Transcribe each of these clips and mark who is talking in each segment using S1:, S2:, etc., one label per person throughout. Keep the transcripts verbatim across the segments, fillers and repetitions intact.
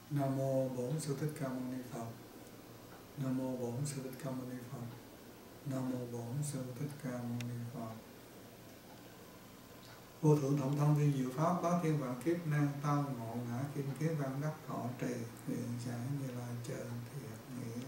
S1: Nam mô Bổn Sư Thích Ca Mâu Ni Phật. Nam mô Bổn Sư Thích Ca Mâu Ni Phật. Nam mô Bổn Sư Thích Ca Mâu Ni Phật. Vô thượng thọng thông vi diệu pháp bá thiên vạn kiếp nan tao ngộ ngã kim kế văn đắc thọ trì nguyện giải Như Lai trơn thiệt nghĩa.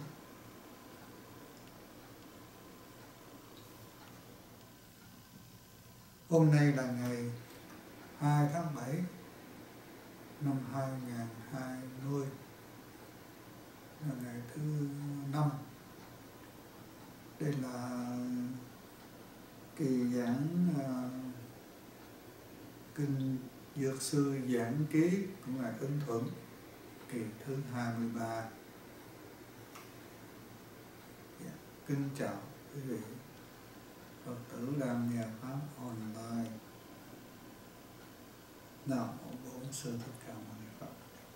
S1: Hôm nay là ngày hai tháng bảy năm hai nghìn không trăm hai mươi, là ngày thứ năm. Đây là kỳ giảng uh, kinh Dược Sư Giảng Ký của ngài Ưng Thuận, kỳ thứ hai mươi ba. Kính chào quý vị Phật tử đang nghe pháp online. Nam mô Bổn Sư Thích Ca Mâu Ni Phật.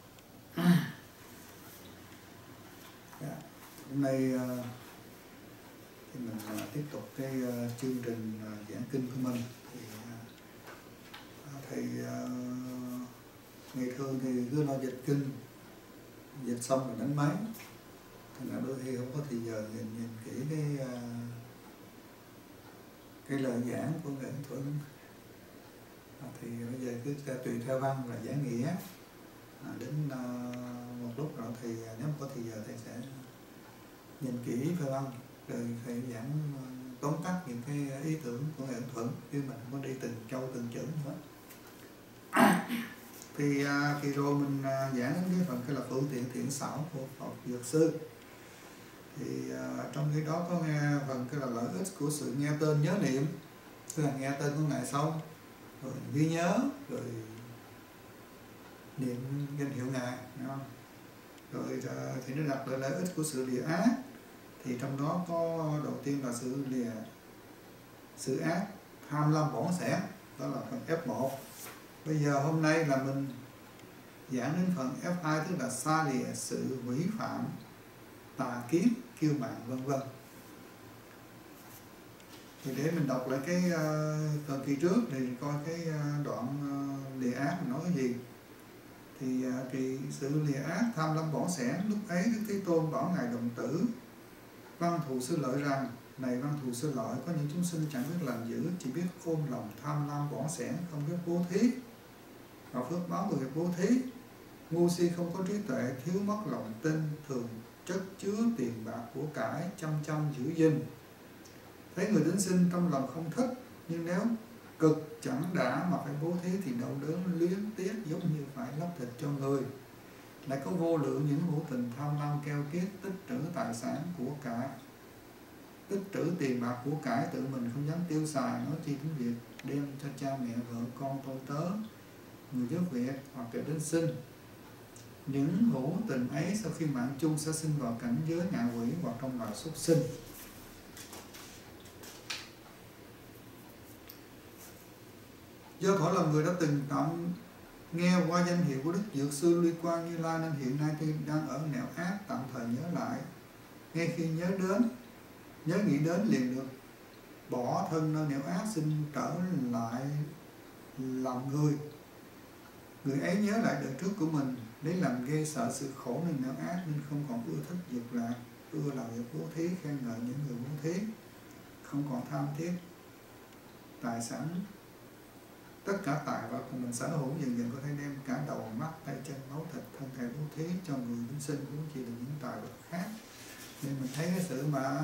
S1: Yeah. Hôm nay uh, thì mình uh, tiếp tục cái uh, chương trình uh, giảng kinh của mình. Thì uh, thầy uh, ngày thường thì cứ lo dịch kinh, dịch xong rồi đánh máy, thành ra đôi khi không có thì giờ nhìn, nhìn kỹ cái uh, cái lời giảng của ngài Thuận. À, thì bây giờ cứ tùy theo văn và giảng nghĩa. À, đến uh, một lúc rồi thì nếu có thì giờ thầy sẽ nhìn kỹ theo văn, rồi thầy giảng uh, tóm tắt những cái ý tưởng của ngài Thuận, chứ mình không có đi từng châu từng chữ nữa. Thì uh, kỳ rồi mình uh, giảng đến cái phần cái là phương tiện thiện xảo của Phật Dược Sư. Thì uh, trong cái đó có nghe phần cái là lợi ích của sự nghe tên nhớ niệm, tức là nghe tên của ngài xong rồi ghi nhớ, rồi niệm danh hiệu ngài, đúng không? Rồi uh, thì nó đặt lại lợi ích của sự lìa ác. Thì trong đó có đầu tiên là sự lìa sự ác tham lam bỏng sẻn, đó là phần F một. Bây giờ hôm nay là mình giảng đến phần F hai, tức là xa lìa sự hủy phạm, tà kiến, kiêu mạn, vân vân. Thì để mình đọc lại cái uh, phần kỳ trước thì coi cái uh, đoạn uh, lìa ác mình nói cái gì. Thì uh, thì sự lìa ác tham lam bỏng sẻn, lúc ấy Đức Thế Tôn bảo ngài Đồng Tử Văn Thù Sư Lợi rằng: này Văn Thù Sư Lợi, có những chúng sinh chẳng biết làm dữ, chỉ biết ôm lòng tham lam bỏng sẻn, không biết bố thí và phước báo của việc bố thí. Ngu si không có trí tuệ, thiếu mất lòng tin, thường chất chứa tiền bạc của cải, chăm chăm giữ gìn. Thấy người đến sinh trong lòng không thích, nhưng nếu cực chẳng đã mà phải bố thí thì đau đớn luyến tiếc, giống như phải lấp thịt cho người. Lại có vô lượng những hữu tình tham lam keo kiết, tích trữ tài sản của cải, tích trữ tiền bạc của cải, tự mình không dám tiêu xài, nói chi đến việc đem cho cha mẹ, vợ con, tôi tớ, người giúp việc hoặc kẻ đến sinh. Những hữu tình ấy sau khi mạng chung sẽ sinh vào cảnh giới ngạ quỷ hoặc trong loài súc sinh. Do thọ là người đã từng tạm nghe qua danh hiệu của Đức Dược Sư Ly Quang Như Lai, nên hiện nay tôi đang ở nẻo ác, tạm thời nhớ lại. Ngay khi nhớ đến, nhớ nghĩ đến liền được bỏ thân nơi nẻo ác, xin trở lại làm người. Người ấy nhớ lại đời trước của mình, lấy làm ghê sợ sự khổ nên nẻo ác, nên không còn ưa thích dục lạc, ưa làm việc bố thí, khen ngợi những người bố thí, không còn tham thiết tài sản, tất cả tài vật của mình sở hữu, dần dần có thể đem cả đầu, mắt, tay chân, máu thịt, thân thể bố thí cho người đến sinh, cũng chỉ là những tài vật khác. Nên mình thấy cái sự mà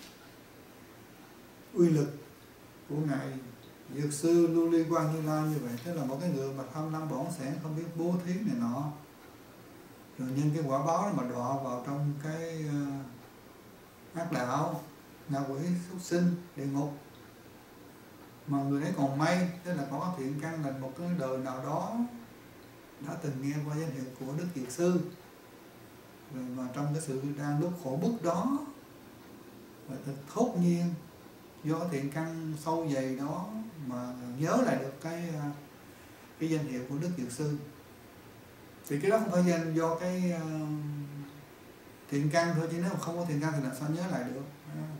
S1: uy lực của ngài Dược Sư Lưu Ly Quang Như Lai như vậy, tức là một cái người mà tham lam bỏng sẻn, không biết bố thí này nọ, rồi nhân cái quả báo mà đọa vào trong cái uh, ác đạo, ngạ quỷ, súc sinh, địa ngục. Mà người ấy còn may, tức là có thiện căn lành, một cái đời nào đó đã từng nghe qua danh hiệu của Đức Dược Sư, rồi mà trong cái sự đang lúc khổ bức đó, và thật thốt nhiên do thiện căn sâu dày đó mà nhớ lại được cái cái danh hiệu của Đức Dược Sư. Thì cái đó không phải danh do cái uh, thiện căn thôi, chứ nếu không có thiện căn thì làm sao nhớ lại được.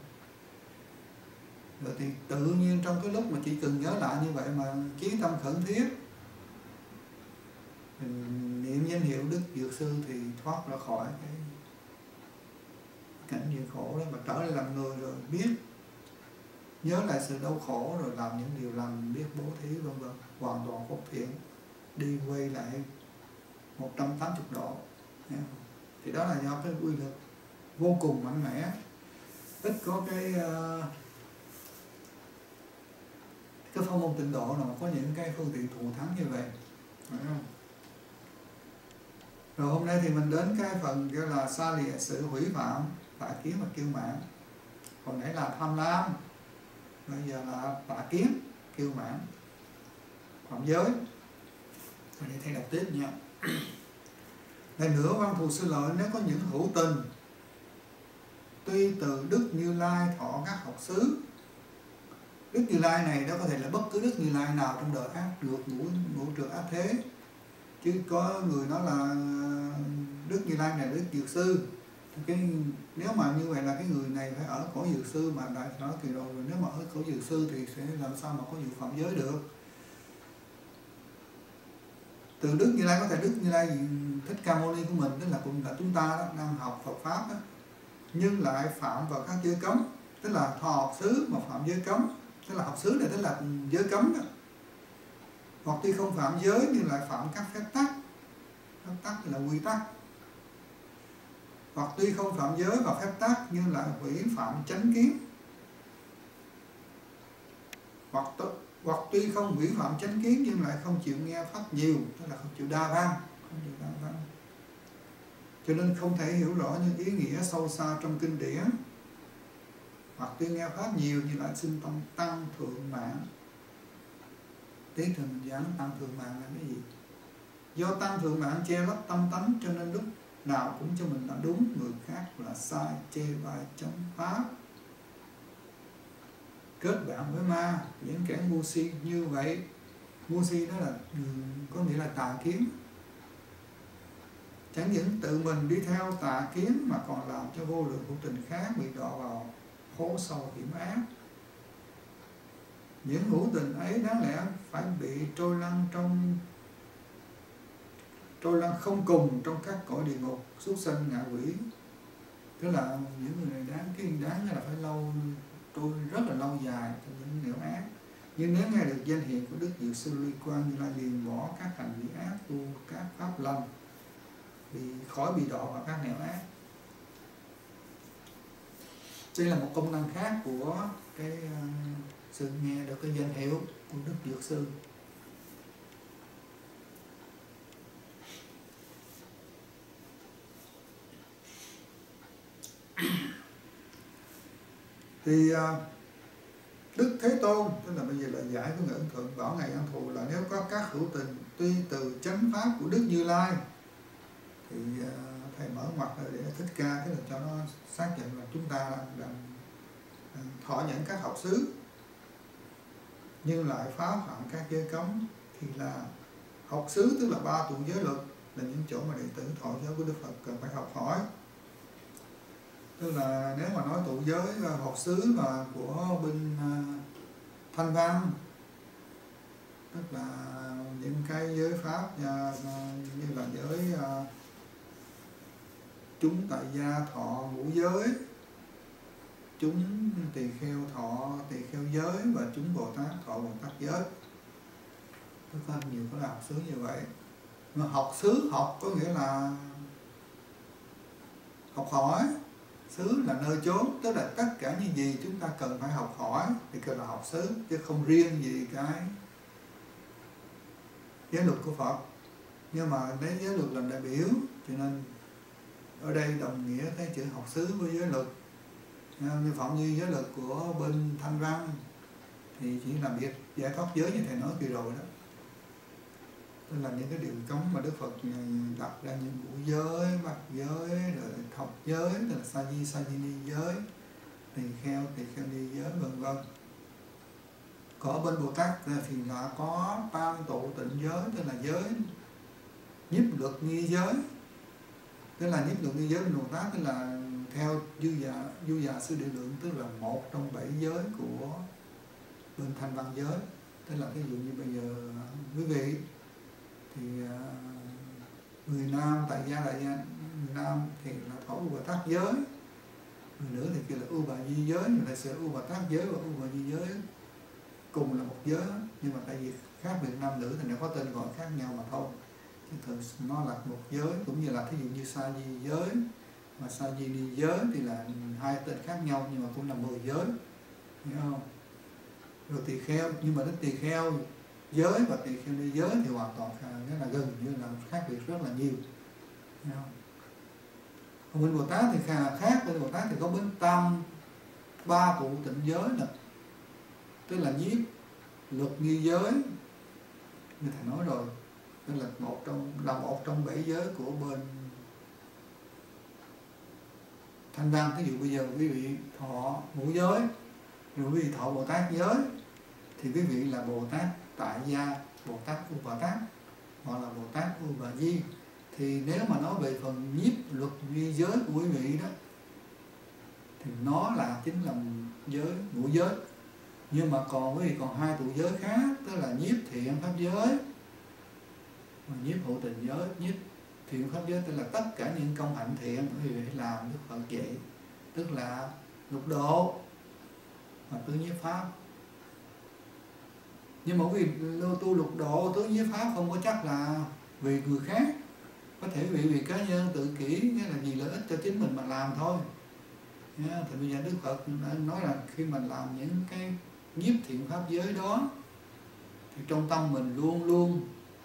S1: Rồi thì tự nhiên trong cái lúc mà chỉ cần nhớ lại như vậy mà chí tâm khẩn thiết, mình niệm danh hiệu Đức Dược Sư thì thoát ra khỏi cái cảnh địa khổ đó, mà trở lại làm người rồi biết nhớ lại sự đau khổ rồi làm những điều lành, biết bố thí vân vân, hoàn toàn phúc thiện, đi quay lại một trăm tám mươi độ. Thì đó là do cái quy lực vô cùng mạnh mẽ, ít có cái uh, cái pháp môn tịnh độ nào mà có những cái phương tiện thù thắng như vậy, phải không? Rồi hôm nay thì mình đến cái phần gọi là xa lìa sự hủy phạm, tà kiến và kiêu mạn. Hồi nãy là tham lam, bây giờ là tà kiến, kiêu mạn, phạm giới. Rồi để thầy đọc tiếp nha. Lại nữa, văn thù sư lợi, nếu có những hữu tình tuy từ Đức Như Lai thọ các học xứ. Đức Như Lai này đó có thể là bất cứ Đức Như Lai nào trong đời ác được ngũ ngũ trượt ác thế, chứ có người nói là Đức Như Lai này là Đức Dược Sư. Cái nếu mà như vậy là cái người này phải ở cõi Dược Sư, mà đại nói kỳ rồi, nếu mà ở cõi Dược Sư thì sẽ làm sao mà có vụ phạm giới được. Từ Đức Như Lai có thể Đức Như Lai Thích Ca Mâu Ni của mình, tức là cũng là chúng ta đó, đang học Phật pháp đó, nhưng lại phạm vào các giới cấm, tức là thọ học xứ mà phạm giới cấm, tức là học xứ này tức là giới cấm đó. Hoặc tuy không phạm giới nhưng lại phạm các phép tắc, phép tắc là quy tắc. Hoặc tuy không phạm giới và phép tắc nhưng lại hủy phạm chánh kiến. Hoặc hoặc tuy không hủy phạm chánh kiến nhưng lại không chịu nghe pháp nhiều, tức là không chịu đa văn, không chịu đa văn. Cho nên không thể hiểu rõ những ý nghĩa sâu xa trong kinh điển. Hoặc tuy nghe pháp nhiều nhưng lại sinh tâm tăng thượng mạng. Tí thì mình giảng tăng thượng mạng là cái gì? Do tăng thượng mạng che lấp tâm tánh, cho nên lúc nào cũng cho mình là đúng, người khác là sai, chê bai chống phá, kết bạn với ma, những kẻ ngu si như vậy. Ngu si đó là có nghĩa là tà kiến. Chẳng những tự mình đi theo tà kiến mà còn làm cho vô lượng hữu tình khác bị đọa vào hố sâu hiểm ác. Những hữu tình ấy đáng lẽ phải bị trôi lăn trong trôi lăn không cùng trong các cõi địa ngục, súc sanh, ngạ quỷ. Tức là những người này đáng cái đáng là phải lâu trôi rất là lâu dài trong những nẻo ác. Nhưng nếu nghe được danh hiệu của Đức Dược Sư Ly Quang Như Lai liền bỏ các hành vi ác, tu các pháp lành, bị khỏi bị đọa vào các nẻo ác. Đây là một công năng khác của cái uh, sự nghe được cái danh hiệu của Đức Dược Sư. Thì uh, Đức Thế Tôn, tức là bây giờ là giải của Ngài Ân Thượng bảo Ngài An Thù là nếu có các hữu tình tuy từ chánh pháp của Đức Như Lai thì uh, thầy mở mặt để Thích Ca, tức là cho nó xác nhận là chúng ta đang thọ nhận các học xứ nhưng lại phá phạm các giới cấm, thì là học xứ tức là ba tụ giới luật, là những chỗ mà đệ tử thọ giới của Đức Phật cần phải học hỏi. Tức là nếu mà nói tụ giới học xứ và của bên uh, Thanh Văn, tức là những cái giới pháp uh, như là giới uh, chúng tại gia thọ ngũ giới, chúng tỳ kheo thọ tỳ kheo giới, và chúng Bồ Tát thọ Bồ Tát giới. Tất cả nhiều có là học xứ như vậy. Mà học xứ, học có nghĩa là học hỏi. Xứ là nơi chốn, tức là tất cả những gì chúng ta cần phải học hỏi thì cần là học xứ, chứ không riêng gì cái giới luật của Phật. Nhưng mà lấy giới luật làm đại biểu, cho nên ở đây đồng nghĩa cái chữ học xứ với giới luật. Như phạm như giới luật của bên Thanh Văn thì chỉ là việc giải thoát giới như thầy nói kỳ rồi đó. Tức là những cái điều cấm mà Đức Phật đặt ra, những ngũ giới, bát giới, rồi thập giới, tức là sa di, sa di ni giới, tỳ kheo, tỳ kheo ni giới, vân vân. Còn ở bên Bồ Tát thì là có tam tụ tịnh giới, tức là giới nhiếp luật nghi giới. Tức là nhiếp luật nghi giới bên Bồ Tát tức là theo dư dạ, dư dạ sư địa lượng, tức là một trong bảy giới của bên Thanh Văn giới. Tức là ví dụ như bây giờ quý vị thì uh, Người nam tại gia đại gia người nam thì là thọ U Bà Tát giới, người nữ thì kêu là U Bà Di giới. Người ta sẽ U Bà Tát giới và U Bà Di giới cùng là một giới, nhưng mà tại vì khác biệt nam nữ thì nó có tên gọi khác nhau mà thôi, chứ thực nó là một giới. Cũng như là thí dụ như Sa Di giới mà Sa Di Ni giới thì là hai tên khác nhau nhưng mà cũng là mười giới, hiểu không? Rồi tỳ kheo, nhưng mà đến tỳ kheo giới và tỳ kheo ni giới thì hoàn toàn nghĩa là gần như là khác biệt rất là nhiều, hiểu không? Còn bên Bồ Tát thì khác, bên Bồ Tát thì có bên tam ba tụ tịnh giới nè, tức là nhiếp, luật, nghi giới, như thầy nói rồi, tức là một trong là một trong bảy giới của bên Thanh Văn. Ví dụ bây giờ quý vị thọ ngũ giới, rồi quý vị thọ Bồ Tát giới, thì quý vị là Bồ Tát tại gia, Bồ Tát U Bà Tát, hoặc là Bồ Tát U Bà Di. Thì nếu mà nói về phần nhiếp, luật, nghi giới của quý vị đó, thì nó là chính là giới ngũ giới. Nhưng mà còn quý vị còn hai tụ giới khác, tức là nhiếp thiện pháp giới và nhiếp hữu tình giới. Nhiếp thiện pháp giới tức là tất cả những công hạnh thiện quý vị phải làm Đức Phật dạy, tức là lục độ và tứ nhiếp pháp. Nhưng mà quý vị tu lục độ, tứ nhiếp pháp không có chắc là vì người khác, có thể vì vì cá nhân tự kỷ, nghĩa là vì lợi ích cho chính mình mà làm thôi. Yeah, thì bây giờ Đức Phật đã nói là khi mình làm những cái nhiếp thiện pháp giới đó thì trong tâm mình luôn luôn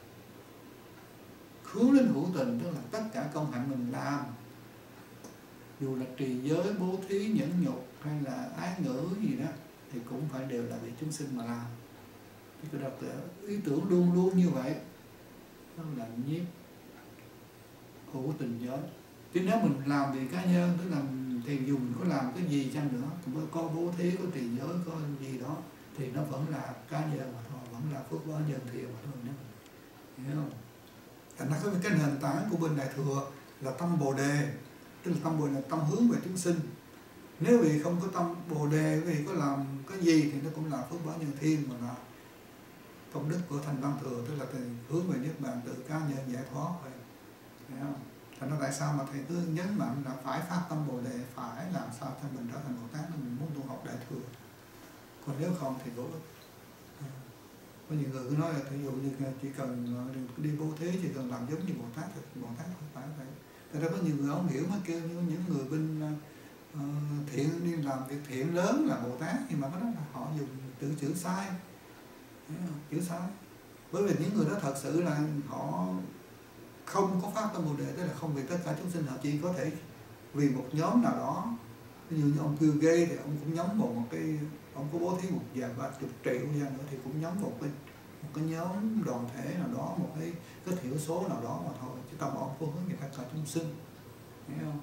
S1: hướng đến hữu tình, tức là tất cả công hạnh mình làm, dù là trì giới, bố thí, nhẫn nhục hay là ái ngữ gì đó, thì cũng phải đều là vì chúng sinh mà làm. Thì cái đọc ý tưởng luôn luôn như vậy, đó là nhiếp hữu tình giới. Chứ nếu mình làm vì cá nhân, tức là thì dù mình có làm cái gì chăng nữa, cũng có bố thí, có trì giới, có gì đó, thì nó vẫn là cá nhân mà thôi, vẫn là phước báo nhân thiện mà thôi, hiểu không? Thành ra cái nền tảng của bên Đại Thừa là tâm Bồ Đề, tức là tâm Bồ Đề là tâm hướng về chúng sinh. Nếu vì không có tâm Bồ Đề, vì có làm cái gì thì nó cũng là phước báo nhân thiên, mà là công đức của thành Văn Thừa, tức là hướng về niết bàn, tự cá nhân giải thoát vậy, hiểu không? Thành ra tại sao mà thầy cứ nhấn mạnh là phải phát tâm Bồ Đề, phải làm sao cho mình trở thành Bồ Tát, mình muốn tu học Đại Thừa. Còn nếu không thì vô ích. Có nhiều người cứ nói là ví dụ như chỉ cần đi bố thí, chỉ cần làm giống như Bồ Tát thì Bồ Tát không phải vậy. Tại ra có nhiều người không hiểu mà kêu như những người bên uh, thiện đi làm việc thiện lớn là Bồ Tát, nhưng mà cái đó là họ dùng tự chữ sai, chữ sai. Bởi vì những người đó thật sự là họ không có phát tâm Bồ Đề, tức là không vì tất cả chúng sinh, họ chỉ có thể vì một nhóm nào đó. Ví dụ như ông Bill Gates thì ông cũng nhắm vào một cái, ông có bố thí một vài ba chục triệu dân nữa thì cũng nhắm vào cái một cái nhóm đoàn thể nào đó, một cái cái thiểu số nào đó mà thôi, chứ tâm ông có hướng về tất cả chúng sinh, hiểu không?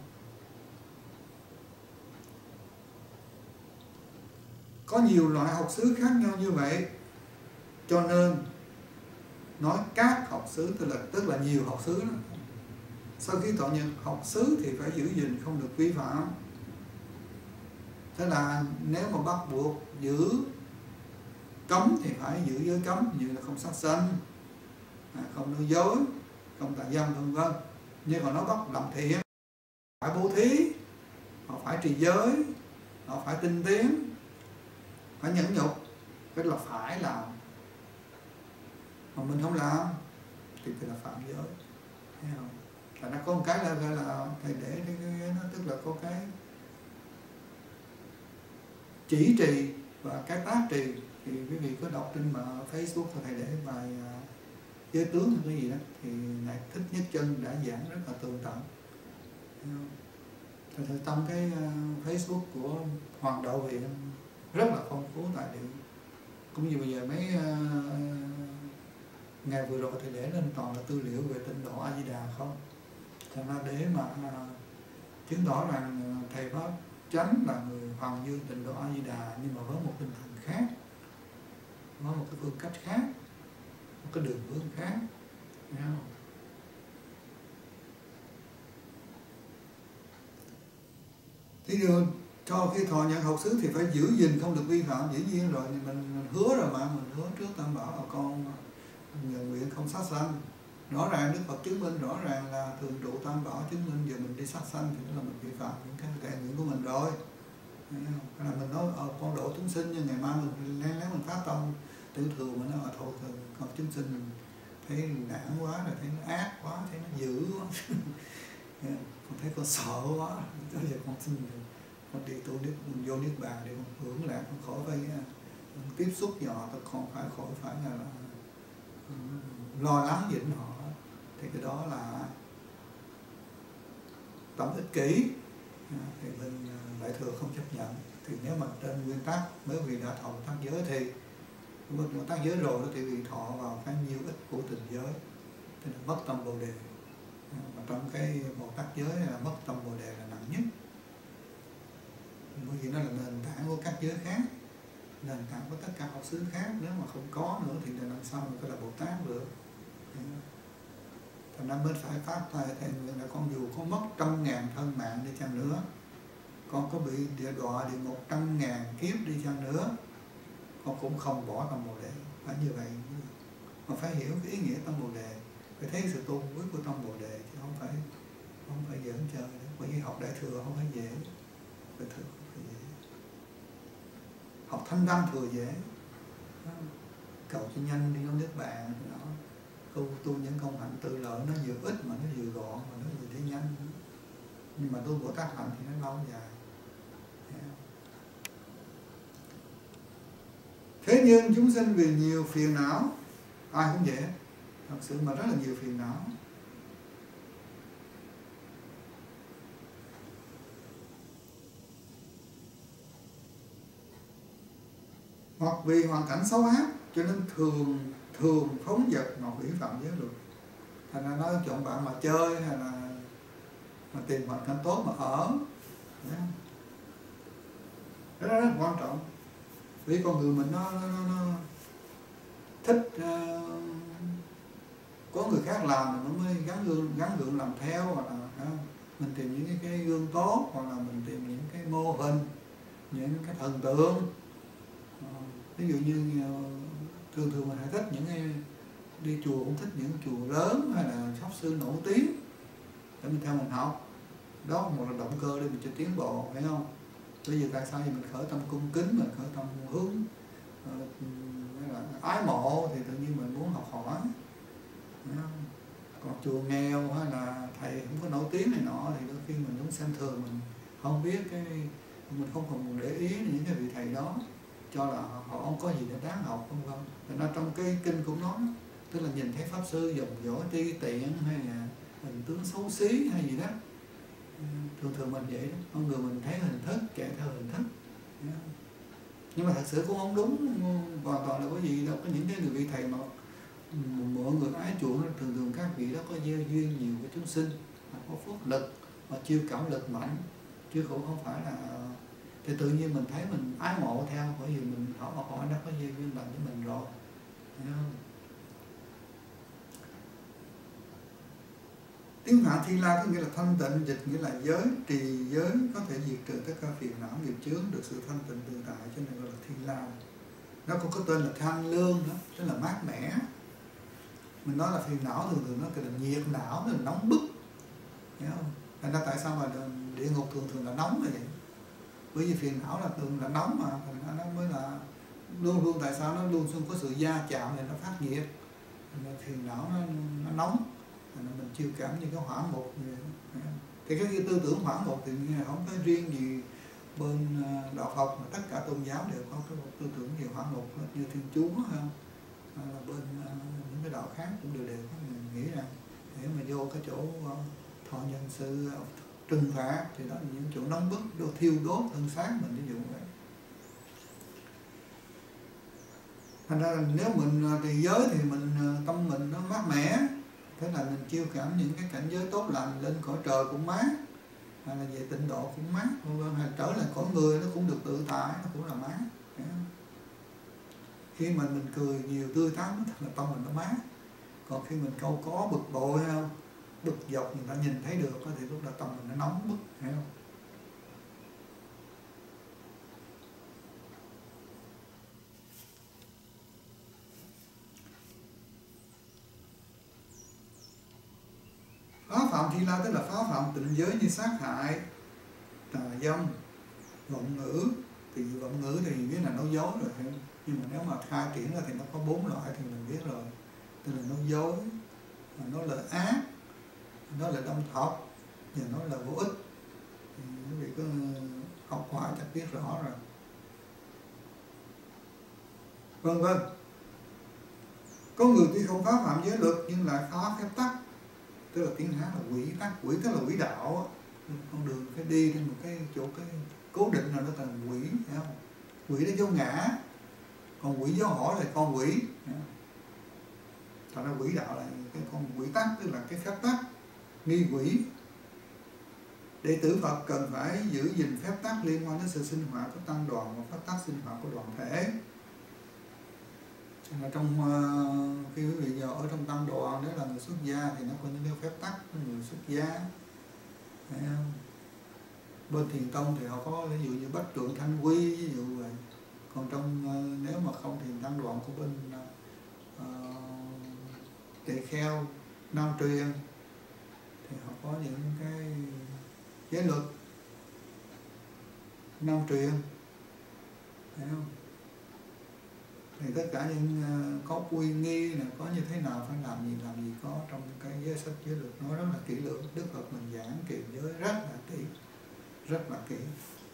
S1: Có nhiều loại học xứ khác nhau như vậy, cho nên nói các học xứ tức là tức là nhiều học xứ đó. Sau khi thọ nhận học xứ thì phải giữ gìn không được vi phạm. Thế là nếu mà bắt buộc giữ cấm thì phải giữ giới cấm, như là không sát sanh, không nói dối, không tà dâm vân vân. Nhưng còn nó bắt làm thiện, phải bố thí, họ phải trì giới, họ phải tinh tiến, phải nhẫn nhục, cái là phải làm. Mà mình không làm thì thì là phạm giới, thấy không? Và nó có một cái là gọi là thầy để cái, cái nó tức là có cái chỉ trì và cái tác trì. Thì quý vị có đọc trên mà Facebook của thầy để bài uh, giới tướng hay cái gì đó, thì Ngài Thích Nhất Chân đã giảng rất là tường tận. Thật sự trong cái uh, Facebook của Hoàng Đạo Viện rất là phong phú tài liệu. Cũng như bây giờ mấy uh, ngày vừa rồi thì để lên toàn là tư liệu về tịnh độ A Di Đà không. Thành ra để mà uh, chứng tỏ rằng uh, thầy Pháp Chánh là người Hoàng Dương tịnh độ A Di Đà, nhưng mà với một tinh thần khác, với một cái phương cách khác, một cái đường hướng khác, thấy không? Thế nhưng cho khi thọ nhận học xứ thì phải giữ gìn không được vi phạm, dĩ nhiên rồi, mình, mình hứa rồi mà, mình hứa trước Tam Bảo là con nguyện không sát sanh, rõ ràng Đức Phật chứng minh rõ ràng là thường trụ tam bảo chứng minh, giờ mình đi sát sanh thì đó là mình vi phạm những cái tệ nguyện của mình rồi. Là mình nói ờ, con độ chúng sinh, nhưng ngày mai mình lén lén mình phát tâm tiểu thừa mà nó là thôi thường con chúng sinh mình thấy nản quá, rồi thấy nó ác quá, thấy nó dữ quá con thấy con sợ quá, bây giờ con xin con đi tu niết, mình vô niết bàn để con hưởng lạc, con khỏi phải tiếp xúc với họ, con phải khỏi phải là, là lo lắng gì đến họ, thì cái đó là tâm ích kỷ, thì mình Đại Thừa không chấp nhận. Thì nếu mà trên nguyên tắc mới vì đã thọ tác giới thì một tác giới rồi đó, thì vì thọ vào cái nhiêu ích của tình giới, thì là mất tâm bồ đề. Mà trong cái một tác giới là mất tâm bồ đề là nặng nhất, bởi vì nó là nền tảng của các giới khác, nền tảng của tất cả học xứ khác. Nếu mà không có nữa thì làm sao mà có là Bồ Tát được. Thành ra mới phải phát thệ thệ nguyện là con dù có mất trăm ngàn thân mạng đi chăng nữa, con có bị địa đọa địa một trăm ngàn kiếp đi chăng nữa, con cũng không bỏ tâm bồ đề. Phải như vậy, mà phải hiểu cái ý nghĩa tâm bồ đề, phải thấy sự tôn quý của tâm bồ đề, chứ không phải không phải giỡn chơi. Bởi vì học Đại Thừa không phải dễ, Đại Thừa không phải dễ. Học Thanh Văn Thừa dễ, cầu cho nhanh đi nó nước bạn đó. Tu, tu những công hạnh tự lợi nó vừa ít mà nó vừa gọn, mà nó vừa đi nhanh. Nhưng mà tu Bồ Tát hạnh thì nó lâu dài. Thế nhưng chúng sinh vì nhiều phiền não, ai cũng vậy, thật sự mà rất là nhiều phiền não. Hoặc vì hoàn cảnh xấu ác cho nên thường thường phóng dật mà hủy phạm giới luật. Thành ra nói chọn bạn mà chơi hay là mà tìm hoàn cảnh tốt mà ở, cái đó rất là quan trọng. Vì con người mình nó, nó, nó, nó thích uh, có người khác làm mình mới gắn gượng gắn gượng làm theo, hoặc là uh, mình tìm những cái, cái gương tốt, hoặc là mình tìm những cái mô hình, những cái thần tượng. Uh, ví dụ như uh, thường thường mình hay thích những cái đi chùa, cũng thích những chùa lớn hay là pháp sư nổi tiếng để mình theo mình học. Đó một là động cơ để mình cho tiến bộ, phải không? Bây giờ tại sao mình khởi tâm cung kính, mình khởi tâm hướng uh, là ái mộ, thì tự nhiên mình muốn học hỏi. Còn chùa nghèo hay là thầy không có nổi tiếng này nọ thì đôi khi mình cũng xem thường, mình không biết cái, mình không còn để ý những cái vị thầy đó, cho là họ không có gì để đáng học, không không. Thành ra trong cái kinh cũng nói, tức là nhìn thấy pháp sư dòng dõi ti tiện hay là hình tướng xấu xí hay gì đó, thường thường mình vậy đó, con người mình thấy hình thức chạy theo hình thức. Nhưng mà thật sự cũng không đúng hoàn toàn là có gì đâu. Có những cái người vị thầy mà mọi người ái chuộng, thường thường các vị đó có gieo duyên nhiều với chúng sinh, có phước lực, họ chiêu cảm lực mạnh, chứ cũng không phải là thì tự nhiên mình thấy mình ái mộ theo, bởi vì mình họ họ đã có gieo duyên lành với mình rồi. Tiếng Hạ Thi La có nghĩa là thanh tịnh, dịch nghĩa là giới, trì giới có thể diệt trừ tất cả phiền não nghiệp chướng, được sự thanh tịnh tự tại, cho nên gọi là Thi La. Nó cũng có tên là Thanh Lương đó, tức là mát mẻ. Mình nói là phiền não thường thường nó kêu là nhiệt não, nó là nóng bức, hiểu không? Thành ra tại sao mà địa ngục thường thường là nóng là vậy? Bởi vì phiền não là thường là nóng mà, thành ra nó mới là luôn luôn, tại sao nó luôn luôn có sự va chạm để nó phát nhiệt. Phiền não nó, nó nóng, thành ra mình chiêu cảm như cái hỏa ngục vậy. Thì cái tư tưởng hỏa ngục thì không có riêng gì bên đạo Phật, mà tất cả tôn giáo đều có cái tư tưởng nhiều hỏa ngục, như Thiên Chúa không? Là bên những cái đạo khác cũng đều đều có mình nghĩ rằng để mà vô cái chỗ thọ nhân sự trừng phạt thì đó là những chỗ nóng bức, đô thiêu đốt thân xác mình, ví dụ vậy. Thành ra là nếu mình trì giới thì mình tâm mình nó mát mẻ, thế là mình chiêu cảm những cái cảnh giới tốt lành, lên cõi trời cũng mát, hay là về tịnh độ cũng mát, hay trở lại cõi người nó cũng được tự tại, nó cũng là mát. Khi mà mình cười nhiều tươi tắn thật là tâm mình nó mát. Còn khi mình câu có bực bội không, bực dọc người ta nhìn thấy được thì lúc đó tâm mình nó nóng bức, hiểu không? thi la tức là phá phạm tịnh giới như sát hại, tà dâm, vọng ngữ. Thì vọng ngữ thì biết là nói dối rồi, nhưng mà nếu mà khai triển ra thì nó có bốn loại thì mình biết rồi. Tức là nói dối, nói lời ác, nói lời đâm thọc và nói lời vô ích. Thì quý vị cứ học hỏi chắc biết rõ rồi. Vân vân. Có người tuy không phá phạm giới luật nhưng lại phá phép tắc, tức là tiếng Hán là quỷ tắc. Quỷ tức là quỷ đạo, con đường phải đi trên một cái chỗ cái cố định nào đó thành quỷ, thấy không? Quỷ nó vô ngã, còn quỷ vô hỏi là con quỷ. Thành ra quỷ đạo là cái con quỷ tắc, tức là cái phép tắc nghi quỷ. Đệ tử Phật cần phải giữ gìn phép tắc liên quan đến sự sinh hoạt của tăng đoàn và phép tắc sinh hoạt của đoàn thể. Là trong uh, khi quý vị giờ ở trong tăng đoàn, nếu là người xuất gia thì nó có những cái phép tắc của người xuất gia, thấy không? Bên Thiền tông thì họ có ví dụ như bách trượng thanh quy, ví dụ vậy. Còn trong uh, nếu mà không thì tăng đoàn của bên uh, tỳ kheo nam truyền thì họ có những cái giới luật nam truyền, thấy không? Thì tất cả những uh, có quy nghi này, có như thế nào phải làm gì làm gì có trong cái giới sách giới luật nói rất là kỹ lưỡng. Đức Phật mình giảng kiềm giới rất là kỹ, rất là kỹ.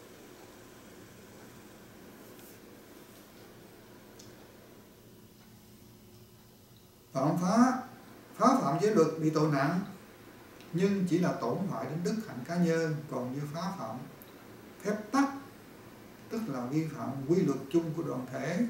S1: Phạm phá phá phạm giới luật bị tội nặng nhưng chỉ là tổn hại đến đức hạnh cá nhân, còn như phá phạm phép tắc tức là vi phạm quy luật chung của đoàn thể.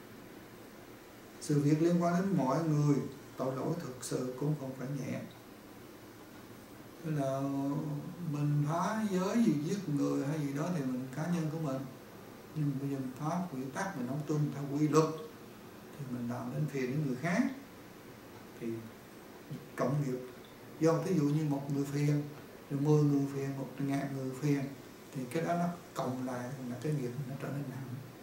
S1: Sự việc liên quan đến mọi người, tội lỗi thực sự cũng không phải nhẹ. Tức là mình phá giới gì, giết người hay gì đó thì mình cá nhân của mình, nhưng bây giờ mình phá quy tắc, mình không tuân theo quy luật thì mình làm đến phiền đến người khác, thì cộng nghiệp. Do ví dụ như một người phiền, rồi mười người phiền, một ngàn người phiền, thì cái đó nó cộng lại là cái nghiệp nó trở nên nặng.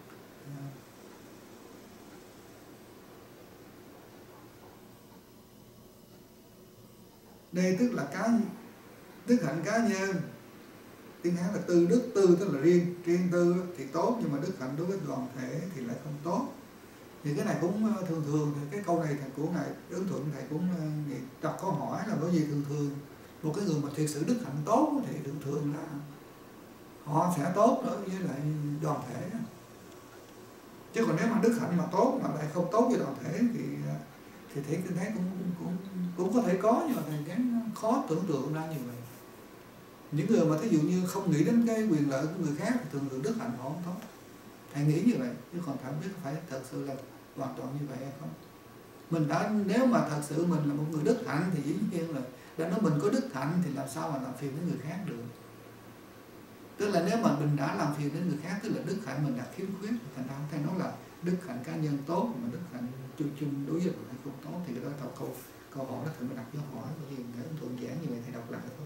S1: Đây tức là cá đức hạnh cá nhân. Tiếng Hán là tư đức, tư tức là riêng, riêng tư thì tốt, nhưng mà đức hạnh đối với đoàn thể thì lại không tốt. Thì cái này cũng thường thường, thì cái câu này thầy của ngài Ứng Thuận thầy cũng đặt câu hỏi là bởi vì thường thường một cái người mà thực sự đức hạnh tốt thì thường thường là họ sẽ tốt đối với lại đoàn thể. Chứ còn nếu mà đức hạnh mà tốt mà lại không tốt với đoàn thể thì thì thấy cái thấy cũng cũng cũng có thể có, nhưng mà thầy cái khó tưởng tượng ra như vậy. Những người mà thí dụ như không nghĩ đến cái quyền lợi của người khác thì thường thường đức hạnh họ không tốt. Thầy nghĩ như vậy, chứ còn thầy không biết phải thật sự là hoàn toàn như vậy hay không. Mình đã nếu mà thật sự mình là một người đức hạnh thì dĩ nhiên là đã nói mình có đức hạnh thì làm sao mà làm phiền đến người khác được. Tức là nếu mà mình đã làm phiền đến người khác, tức là đức hạnh mình đã khiếm khuyết, thành ra thầy nói là đức hạnh cá nhân tốt mà đức hạnh chung chung đối với người khác không tốt, thì cái đó là câu câu hỏi đó thầy mới đặt dấu hỏi, bởi vì thầy Ứng Thuận giảng như vậy thầy đọc lại thôi.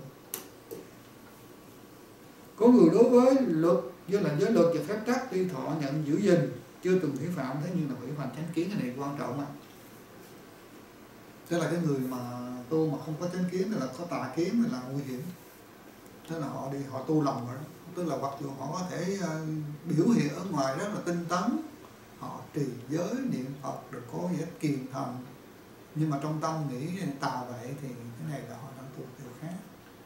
S1: Có người đối với luật như là giới luật và phép tắc tuy thọ nhận giữ gìn chưa từng vi phạm, thế nhưng là hủy hoại chánh kiến, cái này quan trọng ạ. Tức là cái người mà tu mà không có chánh kiến, tức là có tà kiến thì là nguy hiểm. Tức là họ đi họ tu lòng rồi đó. Tức là mặc dù họ có thể uh, biểu hiện ở ngoài rất là tinh tấn, họ trì giới niệm Phật được có gì hết kiền thành, nhưng mà trong tâm nghĩ tà vậy thì cái này là họ đang tu điều khác.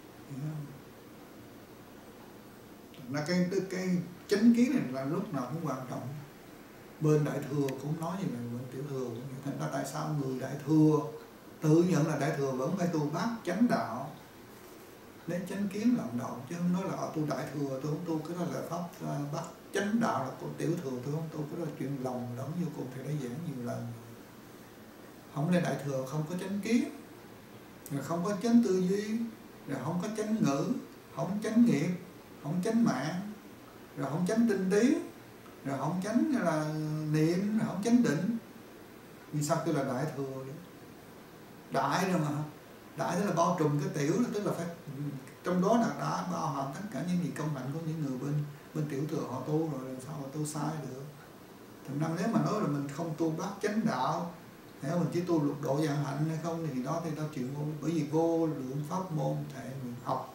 S1: Là cái cái chánh kiến này là lúc nào cũng quan trọng. Bên Đại Thừa cũng nói như vậy, bên Tiểu Thừa cũng như thế. Thành ra tại sao người Đại Thừa tự nhận là Đại Thừa vẫn phải tu bát chánh đạo, lấy chánh kiến làm đầu, chứ không nói là ở tu Đại Thừa tôi không tu, cái đó là pháp uh, bát chánh đạo là của Tiểu Thừa tôi không tu, cái đó là chuyện lòng lẫn vô cùng, thầy đã giảng nhiều lần. Không lên Đại Thừa không có chánh kiến, rồi không có chánh tư duy, rồi không có chánh ngữ, không chánh nghiệp, không chánh mạng, rồi không chánh tinh tý, rồi không chánh là niệm, rồi không chánh định. Vì sao kêu là Đại Thừa vậy? Đại rồi mà, đại tức là bao trùm, cái tiểu là tức là phải trong đó là đã bao hàm tất cả những gì công hạnh của những người bên bên Tiểu Thừa họ tu rồi, làm sao mà tu sai được. Thành ra nếu mà nói là mình không tu bát chánh đạo Nếu mình chỉ tu lục độ dạng hạnh hay không thì đó thì tao chịu vô, bởi vì vô lượng pháp môn thể nguyện học,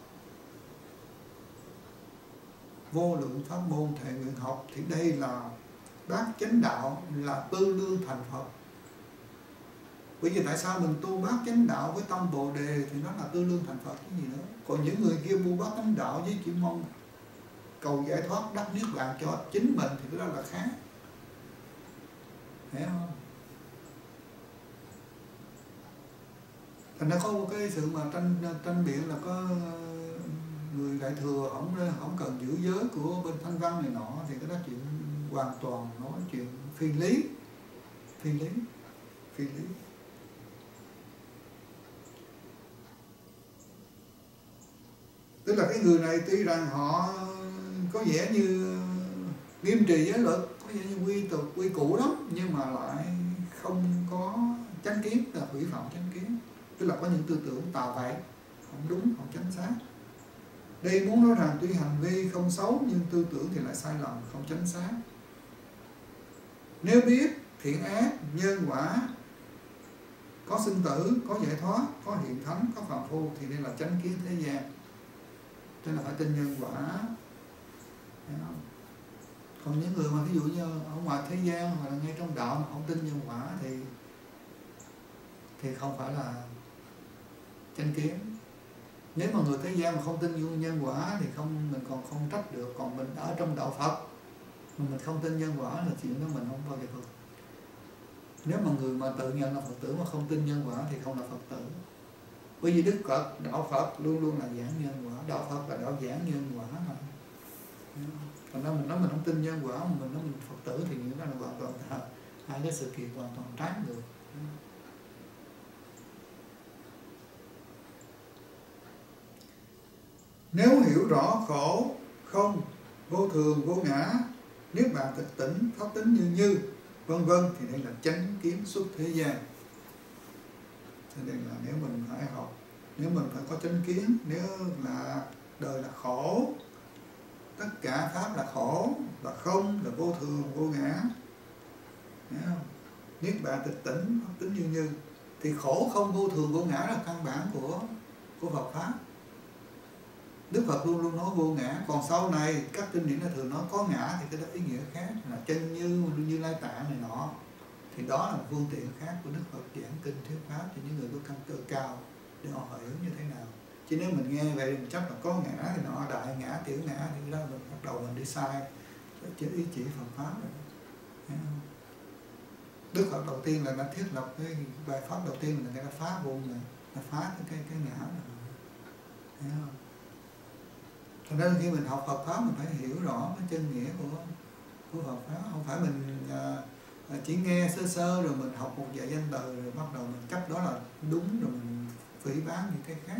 S1: vô lượng pháp môn thể nguyện học thì đây là bát chánh đạo, là tư lương thành Phật. Bởi vì tại sao mình tu bát chánh đạo với tâm Bồ Đề thì nó là tư lương thành Phật cái gì nữa. Còn những người kia tu bát chánh đạo với chỉ mong cầu giải thoát đắc niết bàn cho chính mình thì cái đó là khác, hiểu không? Thành ra có một cái sự mà tranh tranh biện là có người đại thừa không không cần giữ giới của bên Thanh Văn này nọ, thì cái đó chuyện hoàn toàn nói chuyện phi lý, phi lý, phi lý. Tức là cái người này tuy rằng họ có vẻ như nghiêm trì giới luật, có vẻ như quy tục quy củ lắm, nhưng mà lại không có chánh kiến, là hủy phạm chánh kiến. Tức là có những tư tưởng tà vậy, không đúng, không chánh xác. Đây muốn nói rằng tuy hành vi không xấu nhưng tư tưởng thì lại sai lầm, không chánh xác. Nếu biết thiện ác, nhân quả, có sinh tử, có giải thoát, có hiện thánh, có phàm phu thì đây là chánh kiến thế gian. Tức là phải tin nhân quả. Còn những người mà ví dụ như ở ngoài thế gian hoặc là ngay trong đạo mà không tin nhân quả thì thì không phải là chánh kiến. Nếu mà người thế gian mà không tin nhân quả thì không, mình còn không trách được. Còn mình ở trong đạo Phật mà mình không tin nhân quả là chuyện đó mình không bao giờ Phật. Nếu mà người mà tự nhận là Phật tử mà không tin nhân quả thì không là Phật tử. Bởi vì Đức Phật, đạo Phật luôn luôn là giảng nhân quả. Đạo Phật là đạo giảng nhân quả mà. Còn nếu mình nói mình không tin nhân quả mà mình nói mình Phật tử thì nó là hoàn toàn là hai cái sự kiện hoàn toàn trái ngược. Nếu hiểu rõ khổ, không, vô thường, vô ngã, niết bàn tịch tỉnh, pháp tính như như, vân vân thì đây là chánh kiến xuất thế gian. Cho nên là nếu mình phải học, nếu mình phải có chánh kiến, nếu là đời là khổ, tất cả pháp là khổ, là không, là vô thường, vô ngã, hiểu không? Niết bàn tịch tỉnh, pháp tính như như, thì khổ không vô thường vô ngã là căn bản của của Phật pháp. Đức Phật luôn luôn nói vô ngã, còn sau này các kinh điển thường nói có ngã thì cái đó ý nghĩa khác, là chân như, như lai tạng này nọ, thì đó là một phương tiện khác của Đức Phật giảng kinh thuyết pháp cho những người có căn cơ cao để họ hiểu như thế nào. Chứ nếu mình nghe vậy mình chấp là có ngã thì nọ, đại ngã, tiểu ngã thì đó mình bắt đầu mình đi sai chứ ý chỉ Phật pháp rồi. Đức Phật đầu tiên là đã thiết lập cái bài pháp đầu tiên là người ta phá vô này, là phá cái cái, cái ngã này. Thấy không? Thành ra khi mình học Phật pháp mình phải hiểu rõ cái chân nghĩa của của Phật pháp, không phải mình à, chỉ nghe sơ sơ rồi mình học một vài danh từ rồi bắt đầu mình chấp đó là đúng rồi mình phỉ báng những cái khác.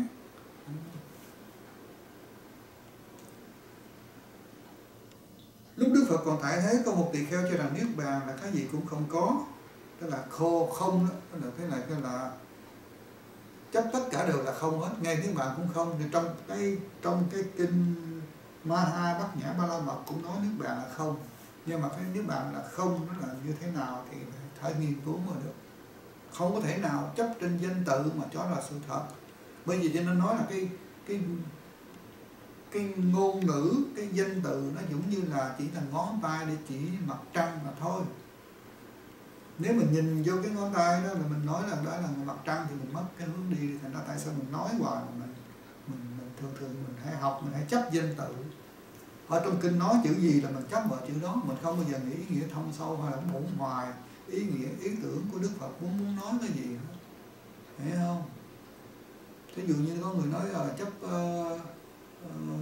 S1: Lúc Đức Phật còn tại thế có một tỳ kheo cho rằng niết bàn là cái gì cũng không có, tức là khô không đó, tức là thế này cái là chấp tất cả đều là không hết, ngay niết bàn cũng không. Thì trong cái trong cái kinh Ma Ha Bát Nhã Ba La Mật cũng nói niết bàn là không, nhưng mà cái niết bàn là không nó là như thế nào thì phải nghiên cứu mới được. Không có thể nào chấp trên danh tự mà cho là sự thật. Bởi vì cho nên nói là cái cái cái ngôn ngữ, cái danh từ nó giống như là chỉ là ngón tay để chỉ mặt trăng mà thôi. Nếu mình nhìn vô cái ngón tay đó là mình nói là đó là mặt trăng thì mình mất cái hướng đi. Thành ra tại sao mình nói hoài mình, mình mình thường thường mình hay học mình hay chấp danh tự. Ở trong kinh nói chữ gì là mình chấp vào chữ đó, mình không bao giờ nghĩ ý nghĩa thâm sâu hay là bổn hoài ý nghĩa ý tưởng của Đức Phật muốn muốn nói cái gì đó. Hiểu không? Ví dụ như có người nói là chấp uh, uh,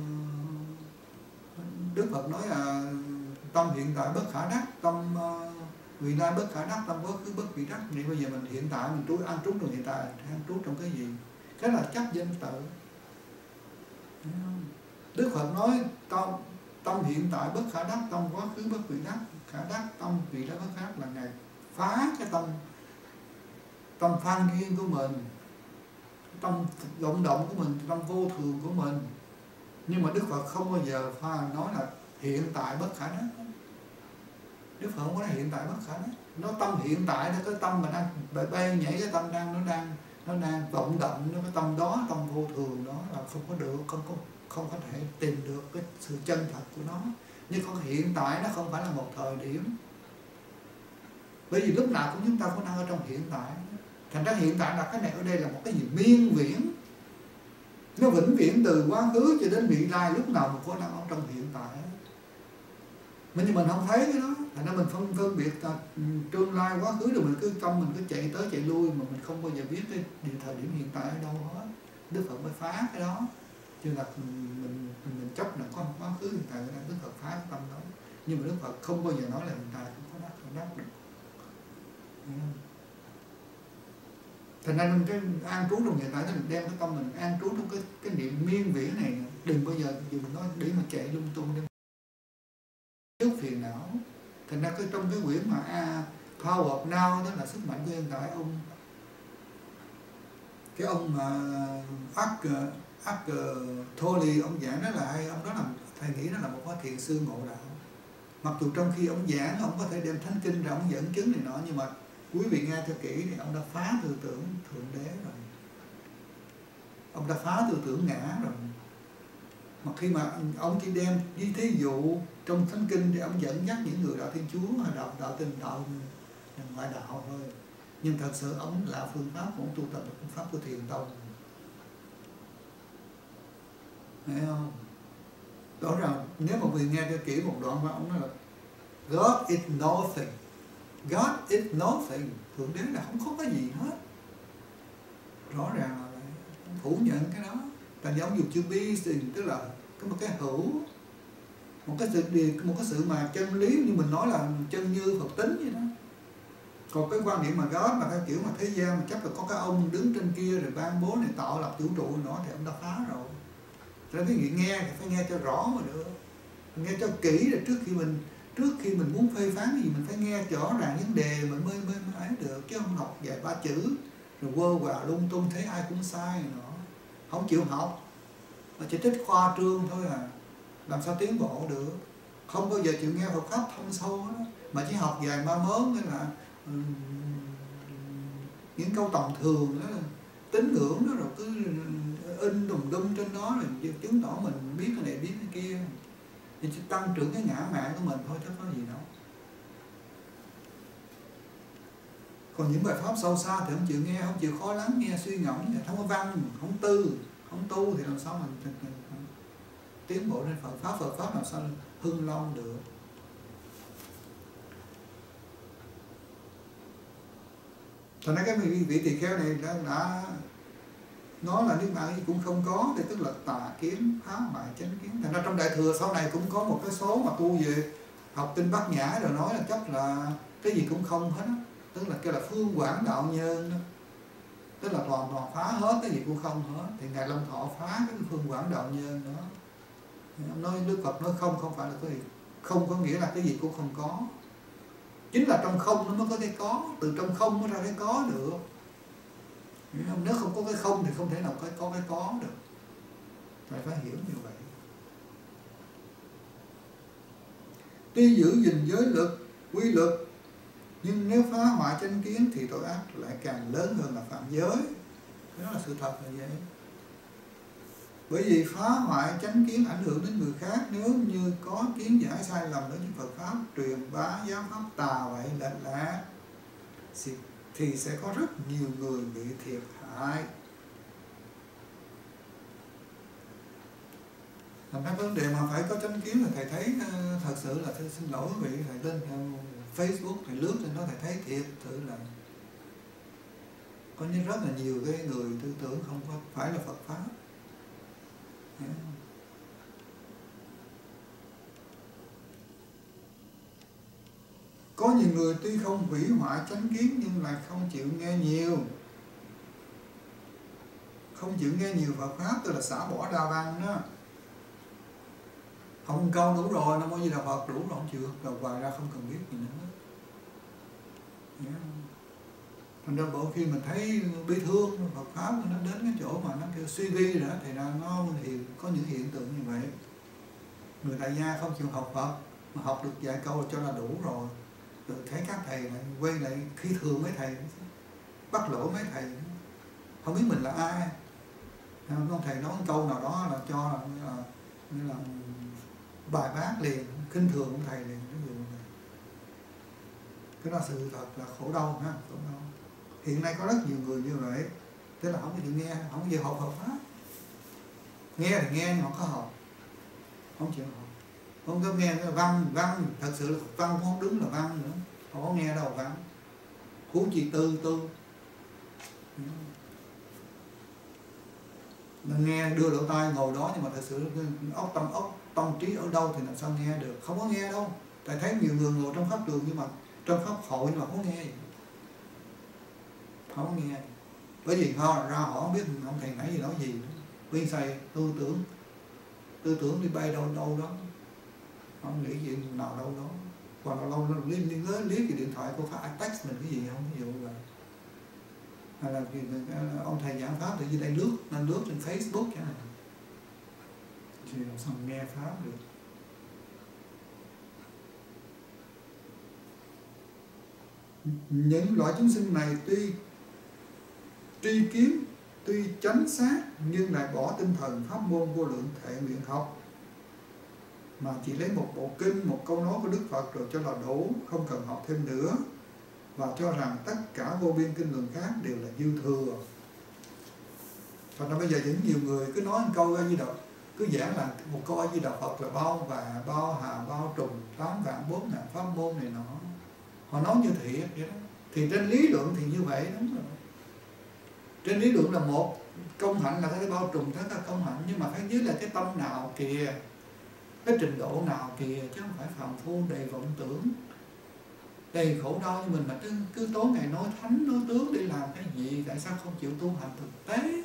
S1: Đức Phật nói là tâm hiện tại bất khả đắc, tâm uh, vị lai bất khả đắc, tâm quá khứ bất vị đắc. Thì bây giờ mình hiện tại mình trú ăn trú trong hiện tại, ăn trú trong cái gì? Cái là chấp danh tự. Đức Phật nói tâm tâm hiện tại bất khả đắc, tâm quá khứ bất vị đắc. Khả đắc, tâm vị đắc bất khả đắc là Ngài phá cái tâm tâm phan duyên của mình, tâm vọng động của mình, tâm vô thường của mình. Nhưng mà Đức Phật không bao giờ pha nói là hiện tại bất khả đắc. Đức Phật không có nói hiện tại bất khả đắc. Nó tâm hiện tại đó, cái tâm mà đang bay, bay nhảy, cái tâm đang nó đang nó đang vọng động, nó cái tâm đó, tâm vô thường đó là không có được, không có không có thể tìm được cái sự chân thật của nó. Nhưng còn hiện tại nó không phải là một thời điểm, bởi vì lúc nào cũng chúng ta cũng đang ở trong hiện tại. Thành ra hiện tại là cái này ở đây là một cái gì miên viễn, nó vĩnh viễn từ quá khứ cho đến vị lai, lúc nào mình có đang ở trong hiện tại. Nhưng mình không thấy cái đó, thành ra mình phân phân biệt là tương lai quá khứ, rồi mình cứ trong mình cứ chạy tới chạy lui mà mình không bao giờ biết cái thời điểm hiện tại ở đâu hết. Đức Phật mới phá cái đó, chứ là mình mình, mình chấp là có quá khứ hiện tại, Đức Phật phá cái tâm đó. Nhưng mà Đức Phật không bao giờ nói là hiện tại không có đắc không đắc được. Thành ra mình cái an trú trong hiện tại, mình đem cái tâm mình an trú trong cái cái niệm miên viễn này, đừng bao giờ dù mình nói để mà chạy lung tung đừng trước phiền não. Thành ra cái trong cái quyển mà à, Power of Now, đó là sức mạnh của hiện tại, ông cái ông mà Ác Ác Tolle ông giảng rất là hay. Ông đó là thầy nghĩ đó là một cái thiền sư ngộ đạo. Mặc dù trong khi ông giảng ông có thể đem thánh kinh ra ông dẫn chứng này nọ, nhưng mà quý vị nghe cho kỹ thì ông đã phá tư tưởng thượng đế rồi, ông đã phá tư tưởng ngã rồi. Mà khi mà ông chỉ đem với thí dụ trong thánh kinh thì ông dẫn dắt những người đạo Thiên Chúa hay đạo đạo Tin, đạo ngoại đạo thôi, nhưng thật sự ông là phương pháp của ông tu tập, phương pháp của Thiền Tông, thấy không? Rõ ràng nếu mà mình nghe cho kỹ một đoạn mà ông nói là God is nothing, God is nothing, thượng đế là không có cái gì hết, rõ ràng là phủ nhận cái đó. Tại vì ông dùng chữ being, tức là có một cái hữu, một cái sự một cái sự mà chân lý, như mình nói là chân như Phật tính vậy đó. Còn cái quan điểm mà God mà theo kiểu mà thế gian mà chắc là có cái ông đứng trên kia rồi ban bố này tạo lập vũ trụ nó, thì ông đã phá rồi. Cho nên cái gì nghe thì phải nghe cho rõ mà được, nghe cho kỹ, rồi trước khi mình trước khi mình muốn phê phán cái gì mình phải nghe rõ ràng vấn đề mà mới mới mới ấy được, chứ không học vài ba chữ rồi quơ quà lung tung thấy ai cũng sai nữa, không chịu học mà chỉ thích khoa trương thôi à, làm sao tiến bộ được. Không bao giờ chịu nghe Phật pháp thâm sâu đó, mà chỉ học vài ba mớn hay là um, những câu tầm thường đó, tín ngưỡng đó, rồi cứ in đùng đung trên đó rồi chứng tỏ mình biết cái này biết cái kia, thì chỉ tăng trưởng cái ngã mạn của mình thôi chứ có gì đâu. Còn những bài pháp sâu xa thì không chịu nghe, không chịu khó lắng nghe, suy ngẫm, không có văn, không tư, không tu thì làm sao mình, mình, mình, mình tiến bộ lên Phật pháp, Phật pháp làm sao hưng lâu được. Thành ra cái vị, vị tỳ kheo này đã, đã nói là niết bàn gì cũng không có, thì tức là tà kiến, phá hoại chánh kiến. Thành ra trong Đại Thừa sau này cũng có một cái số mà tu về học Tinh Bát Nhã rồi nói là chắc là cái gì cũng không hết á, tức là cái là phương quảng đạo nhân đó, tức là toàn toàn phá hết, cái gì cũng không hết. Thì Ngài Long Thọ phá cái phương quảng đạo nhân đó. Ông nói Đức Phật nói không, không phải là cái gì không có nghĩa là cái gì cũng không có, chính là trong không nó mới có cái có, từ trong không mới ra cái có được. Nếu không có cái không thì không thể nào có, có cái có được. Phải phải hiểu như vậy. Tuy giữ gìn giới lực, quy luật, nhưng nếu phá hoại chánh kiến thì tội ác lại càng lớn hơn là phạm giới. Đó là sự thật là vậy. Bởi vì phá hoại chánh kiến ảnh hưởng đến người khác, nếu như có kiến giải sai lầm đối với Phật pháp, truyền bá giáo pháp tà vậy lệch lạc, thì sẽ có rất nhiều người bị thiệt hại. Thành ra vấn đề mà phải có chánh kiến là thầy thấy thật sự là thầy xin lỗi quý vị, thầy lên Facebook thầy lướt lên đó thầy thấy thiệt sự là có rất là nhiều cái người tư tưởng không có phải là Phật pháp. Có nhiều người tuy không hủy hoại chánh kiến nhưng lại không chịu nghe nhiều, không chịu nghe nhiều Phật pháp, tức là xả bỏ đa văn đó. Không câu đủ rồi, Nam Mô Di Đà Phật đủ rồi, không chịu rồi hoài ra không cần biết gì nữa. Yeah. Thành ra bộ khi mình thấy bi thương Phật pháp nó đến cái chỗ mà nó kêu suy vi rồi đó, thì ra nó hiện có những hiện tượng như vậy. Người tại gia không chịu học Phật mà học được vài câu cho là đủ rồi, Rồi thấy các thầy lại quay lại khi thường mấy thầy, bắt lỗi mấy thầy, không biết mình là ai. Ông thầy nói một câu nào đó là cho là như là, như là bài bác liền, khinh thường ông thầy liền. Ví dụ này. Cái đó sự thật là khổ đau ha, khổ đau. Hiện nay có rất nhiều người như vậy, tức là không có chịu nghe, không có chịu học Phật pháp. Nghe thì nghe nhưng mà không có học, không chịu học. Không có nghe cái văn, văn, thật sự là văn cũng không đúng là văn nữa, không có nghe đâu văn. Huống chi tư tư. Nên nghe đưa lỗ tai ngồi đó nhưng mà thật sự óc tâm óc tâm trí ở đâu thì làm sao nghe được, không có nghe đâu. Tại thấy nhiều người ngồi trong pháp đường nhưng mà trong pháp hội nhưng mà không nghe gì, không có nghe. Bởi vì họ ra họ không biết ông thầy nãy gì nói gì, viên xài tư tưởng, tư tưởng đi bay đâu đâu đó, không nghĩ gì nào đâu đó. Còn lâu lâu nó liếc liếc cái điện thoại cô phải text mình cái gì không, ví dụ là hay là ông thầy giảng pháp thì dưới đây lướt, nên lướt trên Facebook chẳng hạn, thì làm sao nghe pháp được. Những loại chúng sinh này tuy tri kiến, tuy chánh xác nhưng lại bỏ tinh thần pháp môn vô lượng thệ nguyện học, mà chỉ lấy một bộ kinh, một câu nói của Đức Phật rồi cho là đủ, không cần học thêm nữa, và cho rằng tất cả vô biên kinh luận khác đều là dư thừa. Và bây giờ những nhiều người cứ nói một câu A Di Đà, cứ giảng là một câu A Di Đà Phật là bao và bao hà bao trùm tám vạn bốn ngàn pháp môn này nọ. Họ nói như thiệt vậy đó. Thì trên lý luận thì như vậy đúng rồi. Trên lý luận là một công hạnh là cái bao trùm tất cả công hạnh, nhưng mà phải dưới là cái tâm nào kìa, cái trình độ nào kìa, chứ không phải phàm phu đầy vọng tưởng, đầy khổ đau như mình mà cứ, cứ tối ngày nói thánh nói tướng để làm cái gì. Tại sao không chịu tu hành thực tế?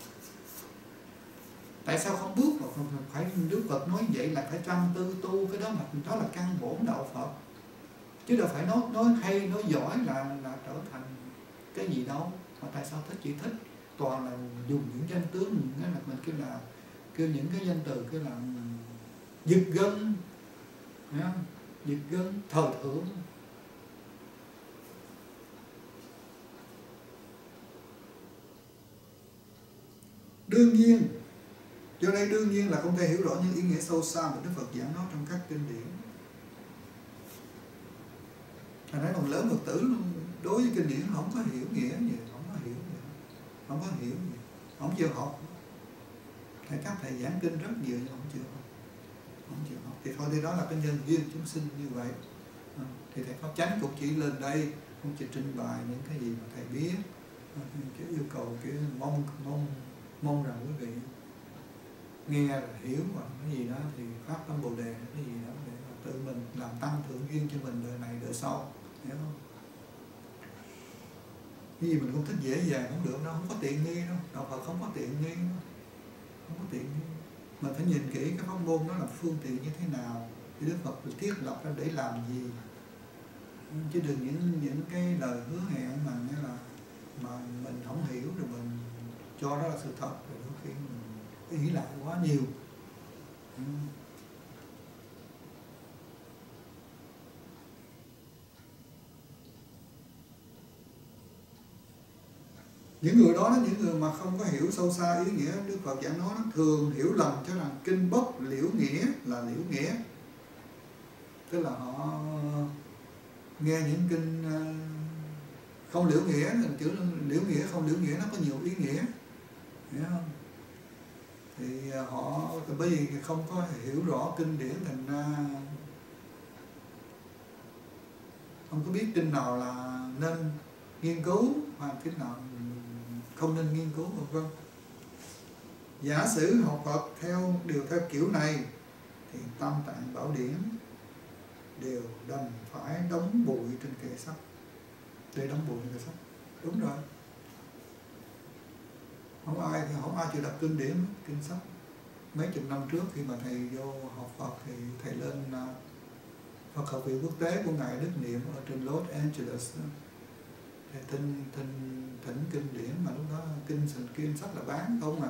S1: Tại sao không bước vào? Phải Đức Phật nói vậy là phải chăm tư tu, cái đó mà đó là căn bổn đạo Phật, chứ đâu phải nói nói hay nói giỏi là là trở thành cái gì đâu. Mà tại sao thích chỉ thích toàn là dùng những danh tướng, nghĩa là mình kêu là kêu những cái danh từ kêu là giật gân, giật gân thời thượng. Đương nhiên, cho đây đương nhiên là không thể hiểu rõ những ý nghĩa sâu xa mà Đức Phật giảng nói trong các kinh điển. Thành ra phần lớn Phật tử đối với kinh điển không có hiểu nghĩa gì, không có hiểu gì, không có hiểu gì, không chịu học. Thầy các thầy giảng kinh rất nhiều nhưng không chịu học, không chịu học. Thì thôi thì đó là cái nhân duyên chúng sinh như vậy. Thì thầy Pháp Chánh cũng chỉ lên đây, cũng chỉ trình bày những cái gì mà thầy biết, cái yêu cầu cái mong mong mong rằng quý vị nghe là hiểu và cái gì đó thì phát tâm Bồ Đề, cái gì đó để tự mình làm tăng thượng duyên cho mình đời này đời sau, hiểu không? Cái gì mình không thích dễ dàng không được đâu, không có tiện nghi đâu, đạo Phật không có tiện nghi đâu, không có tiện nghi. Mà phải nhìn kỹ cái pháp môn đó là phương tiện như thế nào, thì Đức Phật được thiết lập ra để làm gì, chứ đừng những những cái lời hứa hẹn mà nghĩa là mà mình không hiểu rồi mình cho đó là sự thật, rồi đôi khi mình nghĩ lại quá nhiều. Ừ. Những người đó, những người mà không có hiểu sâu xa ý nghĩa Đức Phật giảng nói, nó thường hiểu lầm cho rằng kinh bốc liễu nghĩa là liễu nghĩa, tức là họ nghe những kinh không liễu nghĩa, chữ liễu nghĩa không liễu nghĩa nó có nhiều ý nghĩa, hiểu không? Thì họ bởi vì không có hiểu rõ kinh điển thành ra không có biết kinh nào là nên nghiên cứu hoặc kinh nào không nên nghiên cứu, vân vân. Giả sử học Phật theo điều theo kiểu này thì Tam Tạng Bảo Điển đều đành phải đóng bụi trên kệ sách, để đóng bụi trên kệ sách. Đúng rồi, không ai thì không ai chịu đọc kinh điển, kinh sách. Mấy chục năm trước khi mà thầy vô học Phật thì thầy lên Phật học viện quốc tế của ngài Đức Niệm ở trên Los Angeles đó. Thầy thỉnh thỉnh thỉnh kinh điển mà lúc đó kinh kinh sách là bán không à,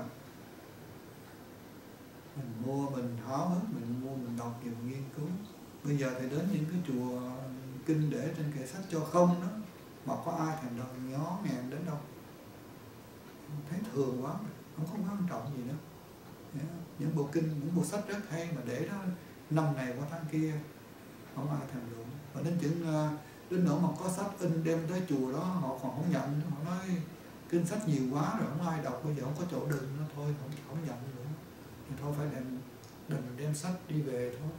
S1: mình mua mình háo hức mình mua mình đọc nhiều nghiên cứu. Bây giờ thầy đến những cái chùa kinh để trên kệ sách cho không đó, mà có ai thành đời nhó ngàn đến đâu. Thấy thường quá, không có quan trọng gì nữa. Những bộ kinh, những bộ sách rất hay mà để đó năm này qua tháng kia không ai thèm đụng. Và đến chừng đến nỗi mà có sách in đem tới chùa đó họ còn không nhận, họ nói kinh sách nhiều quá rồi không ai đọc, bây giờ không có chỗ đựng nữa, thôi không không nhận nữa, thì thôi phải đem đừng đem sách đi về thôi.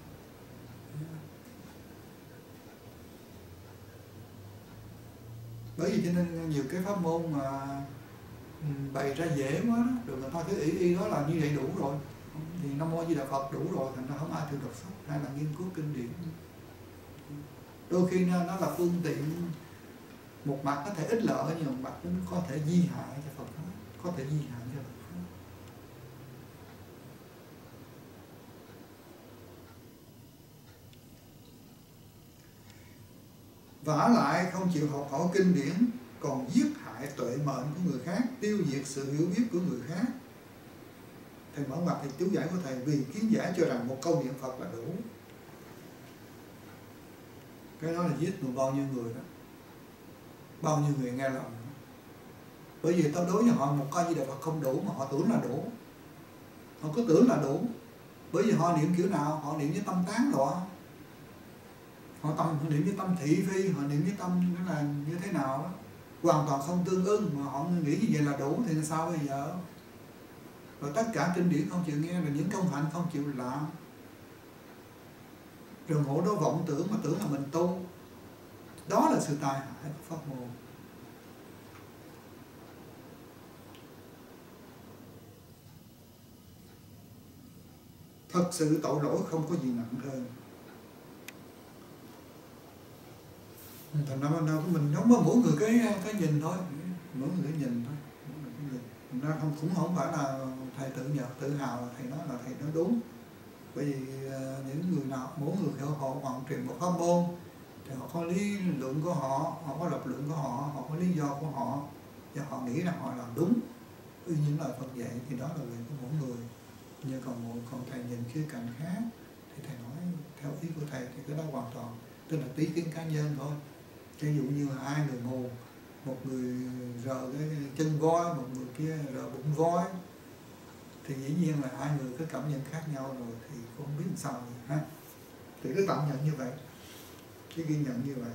S1: Bởi vì cho nên nhiều cái pháp môn mà bày ra dễ quá đó, rồi người ta cứ ý y đó là như vậy đủ rồi, thì Nam Mô Di Đà Phật đủ rồi, thành ra không ai thường đọc sách hay là nghiên cứu kinh điển. Đôi khi nó, nó là phương tiện, một mặt có thể ích lợi, nhưng một mặt cũng có thể di hại cho Phật pháp, có thể di hại cho Phật pháp. Vả lại không chịu học hỏi kinh điển, còn giết hại tuệ mệnh của người khác, tiêu diệt sự hiểu biết của người khác. Thầy mở ngoặt thì chú giải của thầy: vì kiến giải cho rằng một câu niệm Phật là đủ. Cái đó là giết được bao nhiêu người đó, bao nhiêu người nghe lòng. Bởi vì tao đối với họ một câu Di Đà Phật không đủ, mà họ tưởng là đủ. Họ cứ tưởng là đủ. Bởi vì họ niệm kiểu nào? Họ niệm với tâm tán loạn. Họ, tâm, họ niệm với tâm thị phi, họ niệm với tâm là như thế nào đó, hoàn toàn không tương ưng, mà họ nghĩ như vậy là đủ thì sao bây giờ? Rồi tất cả kinh điển không chịu nghe, rồi những công hạnh không chịu làm, rồi ngộ đó vọng tưởng mà tưởng là mình tu. Đó là sự tai hại của pháp môn. Thật sự tội lỗi không có gì nặng hơn. Thành ra ban đầu của mình giống với mỗi người cái cái nhìn thôi, mỗi người cái nhìn thôi. Thành ra không, cũng không phải là thầy tự nhật tự hào là thầy nói là thầy nói đúng. Bởi vì những người nào, mỗi người họ họ hoàn truyền một pháp môn thì họ có lý luận của họ, họ có lập luận của họ, họ có lý do của họ, và họ nghĩ rằng họ làm đúng như những lời Phật dạy, thì đó là quyền của mỗi người. Nhưng còn một còn thầy nhìn khía cạnh khác thì thầy nói theo ý của thầy thì cái đó hoàn toàn tức là ý kiến cá nhân thôi. Ví dụ như là hai người mù, một người rờ cái chân voi, một người kia rờ bụng voi, thì dĩ nhiên là hai người có cảm nhận khác nhau rồi, thì không biết làm sao rồi, ha. Thì cứ tạm nhận như vậy, cứ ghi nhận như vậy.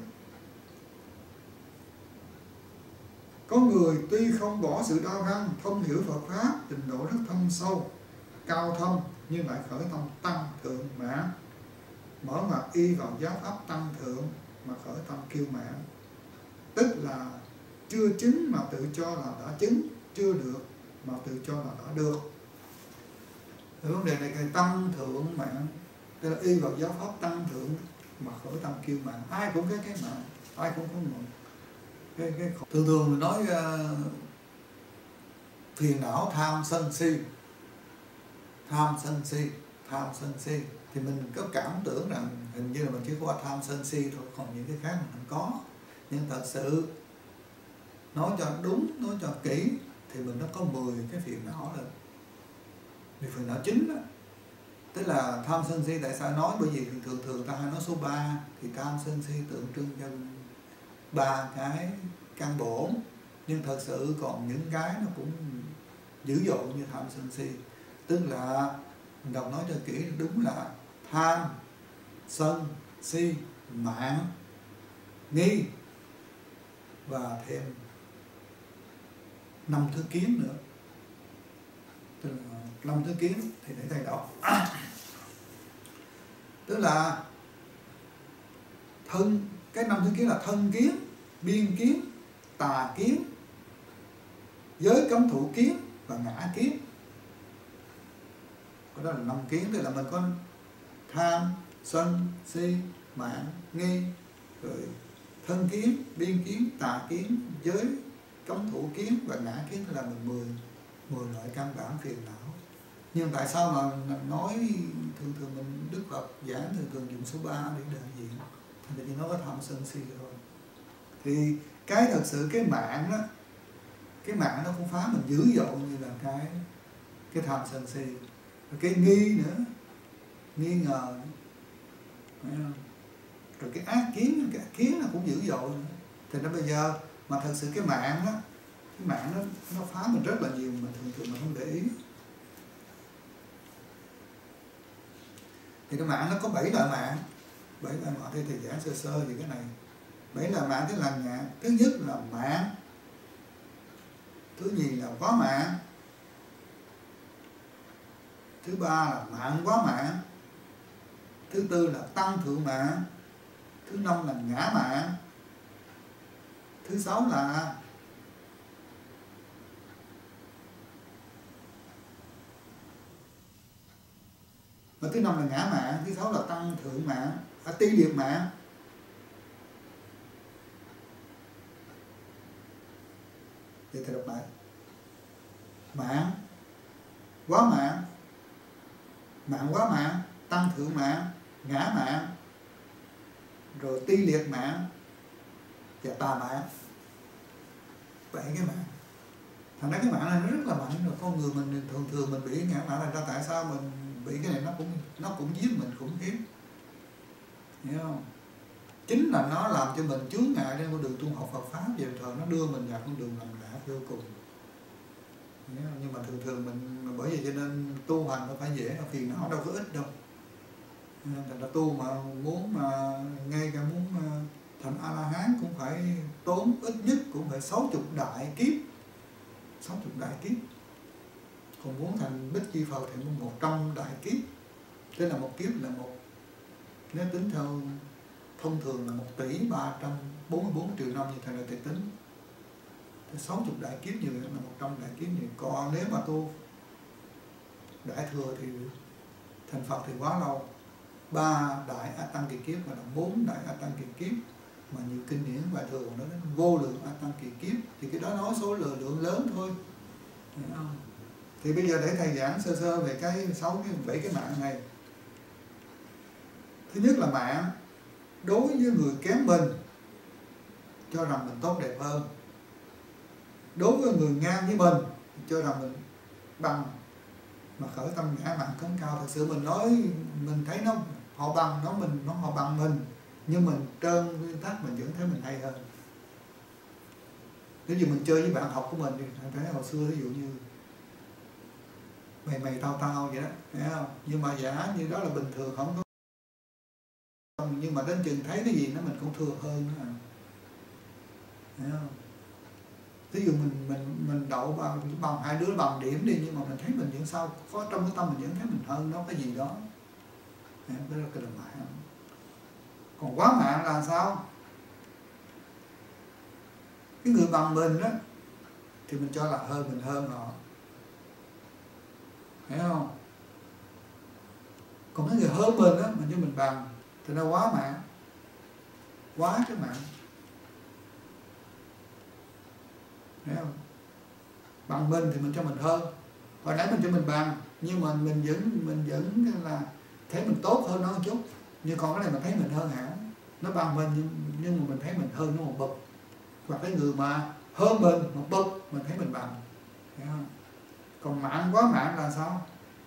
S1: Có người tuy không bỏ sự đau răng, thông hiểu Phật pháp, trình độ rất thâm sâu, cao thâm, nhưng lại khởi tâm tăng thượng mãn, mở ngoặt y vào giáo pháp tăng thượng mà khởi tâm kiêu mãn, tức là chưa chứng mà tự cho là đã chứng, chưa được mà tự cho là đã được. Thì vấn đề này cái tăng thượng mãn, tức là y vào giáo pháp tăng thượng mà khởi tâm kiêu mãn. Ai cũng cái cái mãn, ai cũng có một cái cái thường thường mình nói uh, phiền não tham sân si, tham sân si, tham sân si, thì mình có cảm tưởng rằng hình như là mình chỉ có tham sân si thôi, còn những cái khác mình không có. Nhưng thật sự nói cho đúng, nói cho kỹ thì mình nó có mười cái phiền não rồi. Vì phiền não chính đó, tức là tham sân si. Tại sao nói? Bởi vì thường thường ta hay nói số ba, thì tham sân si tượng trưng cho ba cái căn bổn, nhưng thật sự còn những cái nó cũng dữ dội như tham sân si. Tức là mình đọc nói cho kỹ, đúng là tham, sân, si, mạn, nghi và thêm năm thứ kiến nữa. Tức là năm thứ kiến thì để thầy đọc. Tức là thân, cái năm thứ kiến là thân kiến, biên kiến, tà kiến, giới cấm thủ kiến và ngã kiến. Đó là năm kiến, tức là mình có tham, sân, si, mạn, nghi, rồi thân kiến, biên kiến, tà kiến, giới cấm thủ kiến và ngã kiến, là mình mười mười loại căn bản phiền não. Nhưng tại sao mà nói thường thường mình Đức Phật giảng thường thường dùng số ba để đại diện, thì chỉ nói có tham sân si thôi. Thì cái thật sự cái mạng đó, cái mạng nó cũng phá mình dữ dội như là cái cái tham sân si, cái nghi nữa, nghi ngờ, phải không? rồi cái ác kiến, cái ác kiến nó cũng dữ dội. Thì nó bây giờ mà thật sự cái mạng đó, cái mạng nó nó phá mình rất là nhiều mà thường thường mình không để ý. Thì cái mạng nó có bảy loại mạng, bảy loại mạng thì thầy giảng sơ sơ về cái này. Bảy loại mạng tức là ngạn. Thứ nhất là mạng, thứ nhì là quá mạng, thứ ba là mạng quá mạng, thứ tư là tăng thượng mạng, thứ năm là ngã mạng, thứ sáu là và thứ năm là ngã mạng, thứ sáu là tăng thượng mạng, à, ti liệt mạng. Vậy thì đọc lại: mạng, quá mạng, mạng quá mạng, tăng thượng mạng, ngã mạng, rồi ti liệt mạng và tà mạng. Bảy cái mạng. Thành ra cái mạng này nó rất là mạnh, rồi con người mình thường thường mình bị ngã mạng. Thành ra tại sao mình bị cái này nó cũng nó cũng giết mình khủng khiếp, hiểu không? Chính là nó làm cho mình chướng ngại trên con đường tu học Phật pháp, về thời nó đưa mình vào con đường lầm lạc vô cùng. Nhưng mà thường thường mình, bởi vì cho nên tu hành nó phải dễ, nó phiền não đâu có ít đâu. Thành ra tu mà muốn mà ngay cả muốn thành A-la-hán cũng phải tốn ít nhất cũng phải sáu mươi đại kiếp, sáu mươi đại kiếp. Còn muốn thành Bích Chi Phật thì muốn một trăm đại kiếp. Tức là một kiếp là một, nếu tính theo thông thường là một tỷ ba trăm bốn mươi bốn triệu năm như thầy là thầy tính. sáu mươi đại kiếp như vậy là một trăm đại kiếp như. Còn nếu mà tu đại thừa thì thành Phật thì quá lâu. Ba đại A Tăng Kỳ kiếp và là bốn đại A Tăng Kỳ kiếp. Mà nhiều kinh điển bài thường nó đến vô lượng A Tăng Kỳ kiếp. Thì cái đó nói số lượng, lượng lớn thôi. Hiểu không? Thì bây giờ để thầy giảng sơ sơ về cái sáu cái bảy cái mạng này. Thứ nhất là mạng đối với người kém mình, cho rằng mình tốt đẹp hơn. Đối với người ngang với mình, cho rằng mình bằng, mà khởi tâm ngã mạn cống cao. Thật sự mình nói, mình thấy nó họ bằng nó mình, nó họ bằng mình, nhưng mình trơn nguyên tắc mình vẫn thấy mình hay hơn. Nếu như mình chơi với bạn học của mình thì thấy hồi xưa ví dụ như mày mày tao tao vậy đó, thấy không? Nhưng mà giả như đó là bình thường, không có. Nhưng mà đến chừng thấy cái gì nó mình cũng thừa hơn nữa à. Thấy không? Ví dụ mình mình mình đậu bằng, bằng hai đứa bằng điểm đi, nhưng mà mình thấy mình vẫn sao có trong cái tâm mình vẫn thấy mình hơn nó cái gì đó. Đó là cái là mạng. Còn quá mạng là sao? Cái người bằng mình đó thì mình cho là hơn mình hơn họ, hiểu không? Còn cái người hơn mình đó mình cho mình bằng thì nó quá mạng, quá cái mạng, hiểu không? Bằng mình thì mình cho mình hơn, hồi nãy mình cho mình bằng, nhưng mà mình vẫn mình vẫn là thấy mình tốt hơn nó một chút. Nhưng còn cái này mình thấy mình hơn hẳn. Nó bằng mình nhưng, nhưng mà mình thấy mình hơn nó một bậc. Hoặc cái người mà hơn mình một bậc mình thấy mình bằng, hiểu không? Còn mạng quá mạng là sao?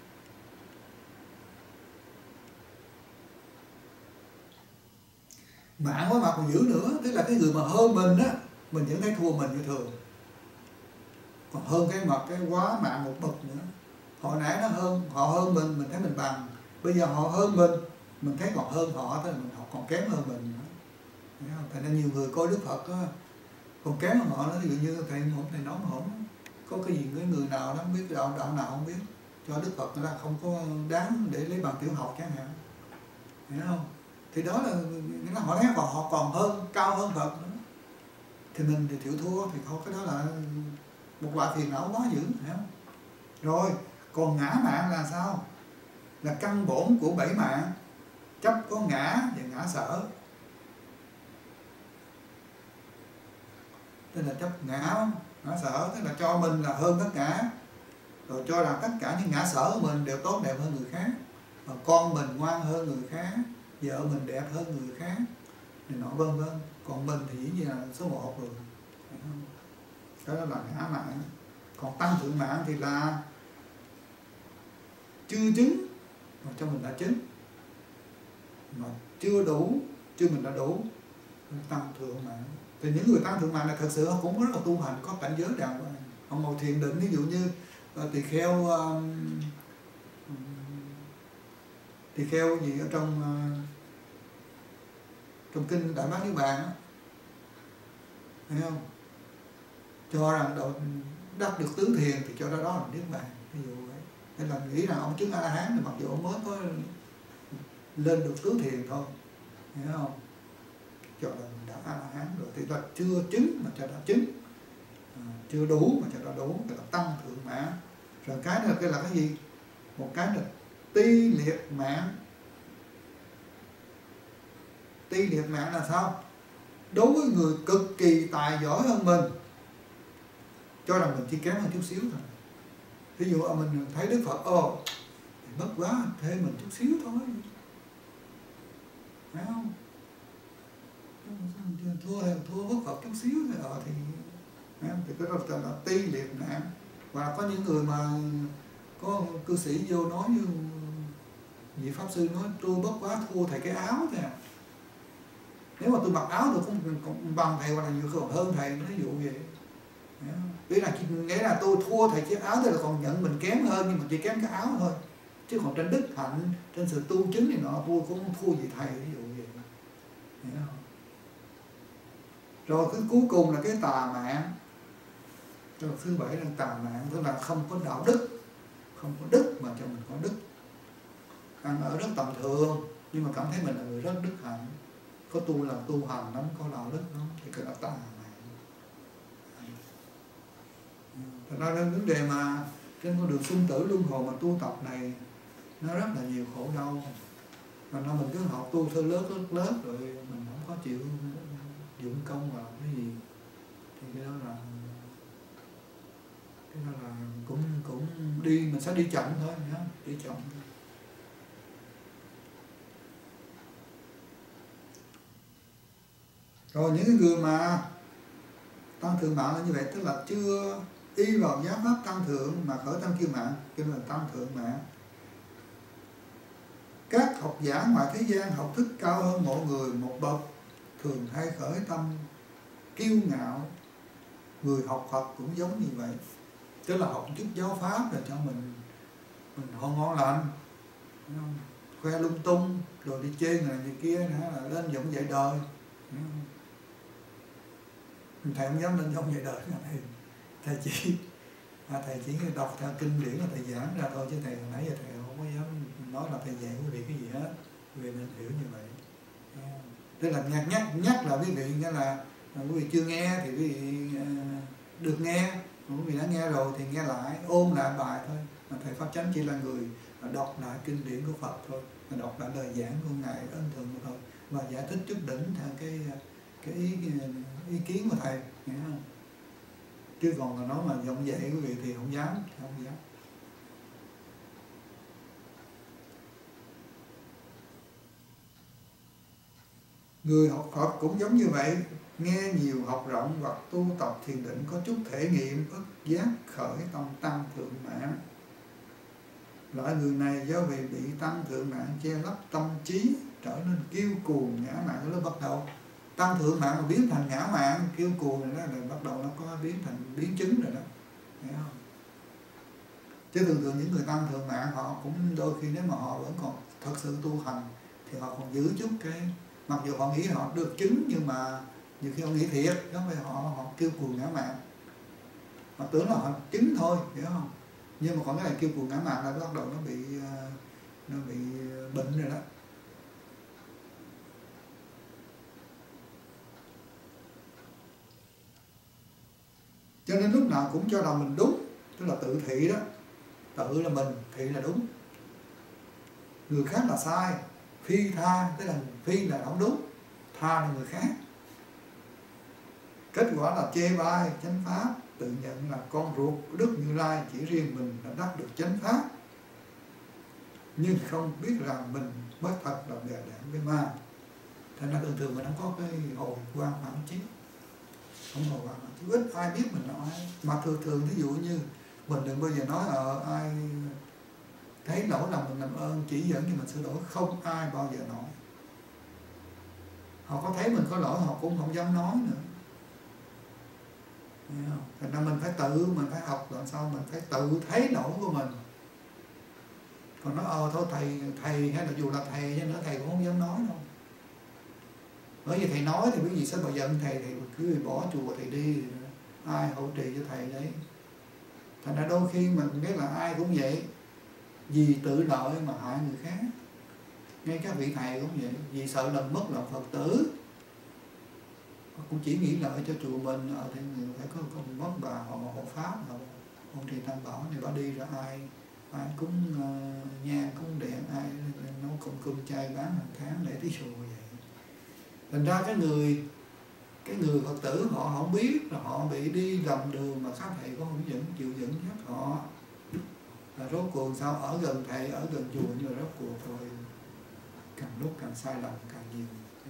S1: Mạng quá mạng còn dữ nữa. Tức là cái người mà hơn mình á, mình vẫn thấy thua mình như thường. Còn hơn cái mặt cái quá mạng một bậc nữa. Hồi nãy nó hơn, họ hơn mình, mình thấy mình bằng. Bây giờ họ hơn mình, mình thấy còn hơn họ, tức là mình họ còn kém hơn mình nữa. Thành ra nhiều người coi Đức Phật á, còn kém hơn họ nữa. Ví dụ như thầy một thầy nói hổn, có cái gì cái người nào đó không biết, đạo đạo nào không biết, cho Đức Phật người ta không có đáng để lấy bằng tiểu học chẳng hạn, hiểu không? Thì đó là, là họ thấy còn họ còn hơn, cao hơn Phật nữa. Thì mình thì chịu thua, thì không, cái đó là một loại phiền não quá dữ, hiểu không? Rồi, còn ngã mạng là sao? Là căn bổn của bảy mạng, chấp có ngã và ngã sở. Tức là chấp ngã, ngã sở, tức là cho mình là hơn tất cả, rồi cho rằng tất cả những ngã sở của mình đều tốt đẹp hơn người khác, và con mình ngoan hơn người khác, vợ mình đẹp hơn người khác, thì nọ vân vân. Còn mình thì dĩ nhiên là số một rồi. Đó là ngã mạng. Còn tăng thượng mạng thì là chưa chứng mà cho mình đã chứng, mà chưa đủ chứ mình đã đủ. Tăng thượng mạng thì những người tăng thượng mạng này thật sự cũng rất là tu hành, có cảnh giới đàng hoàng, họ ngồi thiền định. Ví dụ như uh, tỳ kheo uh, tỳ kheo gì ở trong uh, trong kinh Đại Bát Niết Bàn á, thấy không, cho rằng độ đắc được tứ thiền thì cho đó đó là niết bàn, ví dụ vậy. Nên là nghĩ rằng ông chứng A La Hán thì mặc dù ông mới có lên được tứ thiền thôi, hiểu không, cho là mình đã A La Hán rồi thì là chưa chứng mà cho đã chứng, à, chưa đủ mà cho đã đủ, cái là tăng thượng mạng. Rồi cái nữa cái là cái gì, một cái là ti liệt mạng. Ti liệt mạng là sao? Đối với người cực kỳ tài giỏi hơn mình, cho rằng mình chỉ kém hơn chút xíu thôi. Ví dụ mình thấy Đức Phật, ồ thì bất quá thế mình chút xíu thôi, phải không? Thua hay thua Đức Phật chút xíu thì ờ thì thì cái đó là ti liệt mạng. Và có những người mà có cư sĩ vô nói như vị pháp sư nói, tôi bất quá thua thầy cái áo thôi à. Nếu mà tôi mặc áo tôi cũng, cũng bằng thầy hoặc là nhiều còn hơn thầy, ví dụ vậy. Ý là nghĩa là tôi thua thầy chiếc áo, tức là còn nhận mình kém hơn, nhưng mà chỉ kém cái áo thôi. Chứ còn trên đức hạnh, trên sự tu chứng thì nọ tôi cũng không thua gì thầy, ví dụ vậy. Hiểu không? Rồi cái cuối cùng là cái tà mạng. Rồi thứ bảy là tà mạng, tức là không có đạo đức, không có đức mà cho mình có đức. Ăn ở rất tầm thường, nhưng mà cảm thấy mình là người rất đức hạnh, có tu là tu hành lắm, có đạo đức lắm, thì cái đó tà mạng. Thật ra đến vấn đề mà trên con đường sinh tử luân hồi mà tu tập này nó rất là nhiều khổ đau. Mà nó mình cứ học tu theo lớp lớp lớp rồi mình không có chịu dụng công vào cái gì thì cái đó là cái đó là cũng cũng đi mình sẽ đi chậm thôi nhá, đi chậm. Rồi những cái người mà tăng thượng mạng là như vậy, tức là chưa y vào giáo pháp tăng thượng mà khởi tăng kiêu mạng, cho nên là tăng thượng mạng. Các học giả ngoài thế gian học thức cao hơn mọi người một bậc thường hay khởi tâm kiêu ngạo. Người học Phật cũng giống như vậy, tức là học chút giáo pháp là cho mình mình họ ngon lành, khoe lung tung rồi đi chê người này người kia nữa, là lên giọng dạy đời. Thầy không dám lên giọng dạy đời, thầy, thầy chỉ à, thầy chỉ đọc theo kinh điển là thầy giảng ra thôi, chứ thầy hồi nãy giờ thầy không có dám nói là thầy dạy quý vị cái gì hết, quý vị nên hiểu như vậy. Tức là nhắc nhắc nhắc là quý vị, nghĩa là quý vị chưa nghe thì quý vị được nghe, quý vị đã nghe rồi thì nghe lại, ôm lại bài thôi. Mà thầy Pháp Chánh chỉ là người đọc lại kinh điển của Phật thôi, đọc lại lời giảng của ngài ân thường thôi, và giải thích chút đỉnh theo cái cái ý, ý kiến của thầy, hiểu không? Chứ còn là nói mà giọng dạy quý vị thì không dám, không dám. Người học Phật cũng giống như vậy, nghe nhiều học rộng hoặc tu tập thiền định có chút thể nghiệm ức giác khởi tâm tăng thượng mạng. Loại người này do vì bị tăng thượng mạng che lấp tâm trí, trở nên kiêu cuồng ngã mạn, nó bắt đầu tăng thượng mạng mà biến thành ngã mạn kiêu cuồng này, đó là bắt đầu nó có biến thành biến chứng rồi đó, hiểu không? Chứ thường thường những người tăng thượng mạng họ cũng đôi khi nếu mà họ vẫn còn thật sự tu hành thì họ còn giữ chút cái, mặc dù họ nghĩ họ được chứng nhưng mà nhiều khi họ nghĩ thiệt, không phải họ họ kiêu cuồng ngã mạn, họ tưởng là họ chứng thôi, hiểu không? Nhưng mà còn cái này kiêu cuồng ngã mạn là bắt đầu nó bị nó bị bệnh rồi đó. Cho nên lúc nào cũng cho rằng mình đúng, tức là tự thị đó, tự là mình, thị là đúng, người khác là sai, phi tha, tức là phi là không đúng, tha là người khác. Kết quả là chê bai chánh pháp, tự nhận là con ruột của Đức Như Lai, chỉ riêng mình đã đắc được chánh pháp, nhưng không biết rằng mình mới thật là bè đảng với ma. Thành ra thường thường mình không có cái hồi quan phản chiếu, không hồi quan phản chiếu, ít ai biết mình là ai. Mà thường thường ví dụ như mình đừng bao giờ nói ở ai thấy lỗi lầm mình làm ơn chỉ dẫn cho mình sửa đổi, không ai bao giờ nói. Họ có thấy mình có lỗi họ cũng không dám nói nữa. Thành ra mình phải tự, mình phải học làm sao mình phải tự thấy lỗi của mình. Còn nói ờ thôi thầy, thầy hay là dù là thầy chứ nữa thầy cũng không dám nói đâu. Bởi vì thầy nói thì quý vị sẽ mà giận thầy, thì cứ bỏ chùa thầy đi, ai hỗ trợ cho thầy đấy. Thành ra đôi khi mình biết là ai cũng vậy, vì tự lợi mà hại người khác. Ngay các vị thầy cũng vậy, vì sợ làm mất lòng Phật tử, cũng chỉ nghĩ lợi cho chùa mình, ở thì người phải có, có mất bà họ hộ pháp, họ ông Trì Tam Bảo này bà đi ra ai ai cúng uh, nhang cúng điện, ai nấu cơm cơm chay bán hàng tháng để tí chùa vậy. Thành ra cái người cái người Phật tử họ không biết là họ bị đi lầm đường mà các thầy có hướng dẫn chịu dẫn dắt họ. Là rốt cuộc sao ở gần thầy, ở gần chùa, nhưng mà rốt cuộc rồi càng lúc càng sai lầm càng nhiều.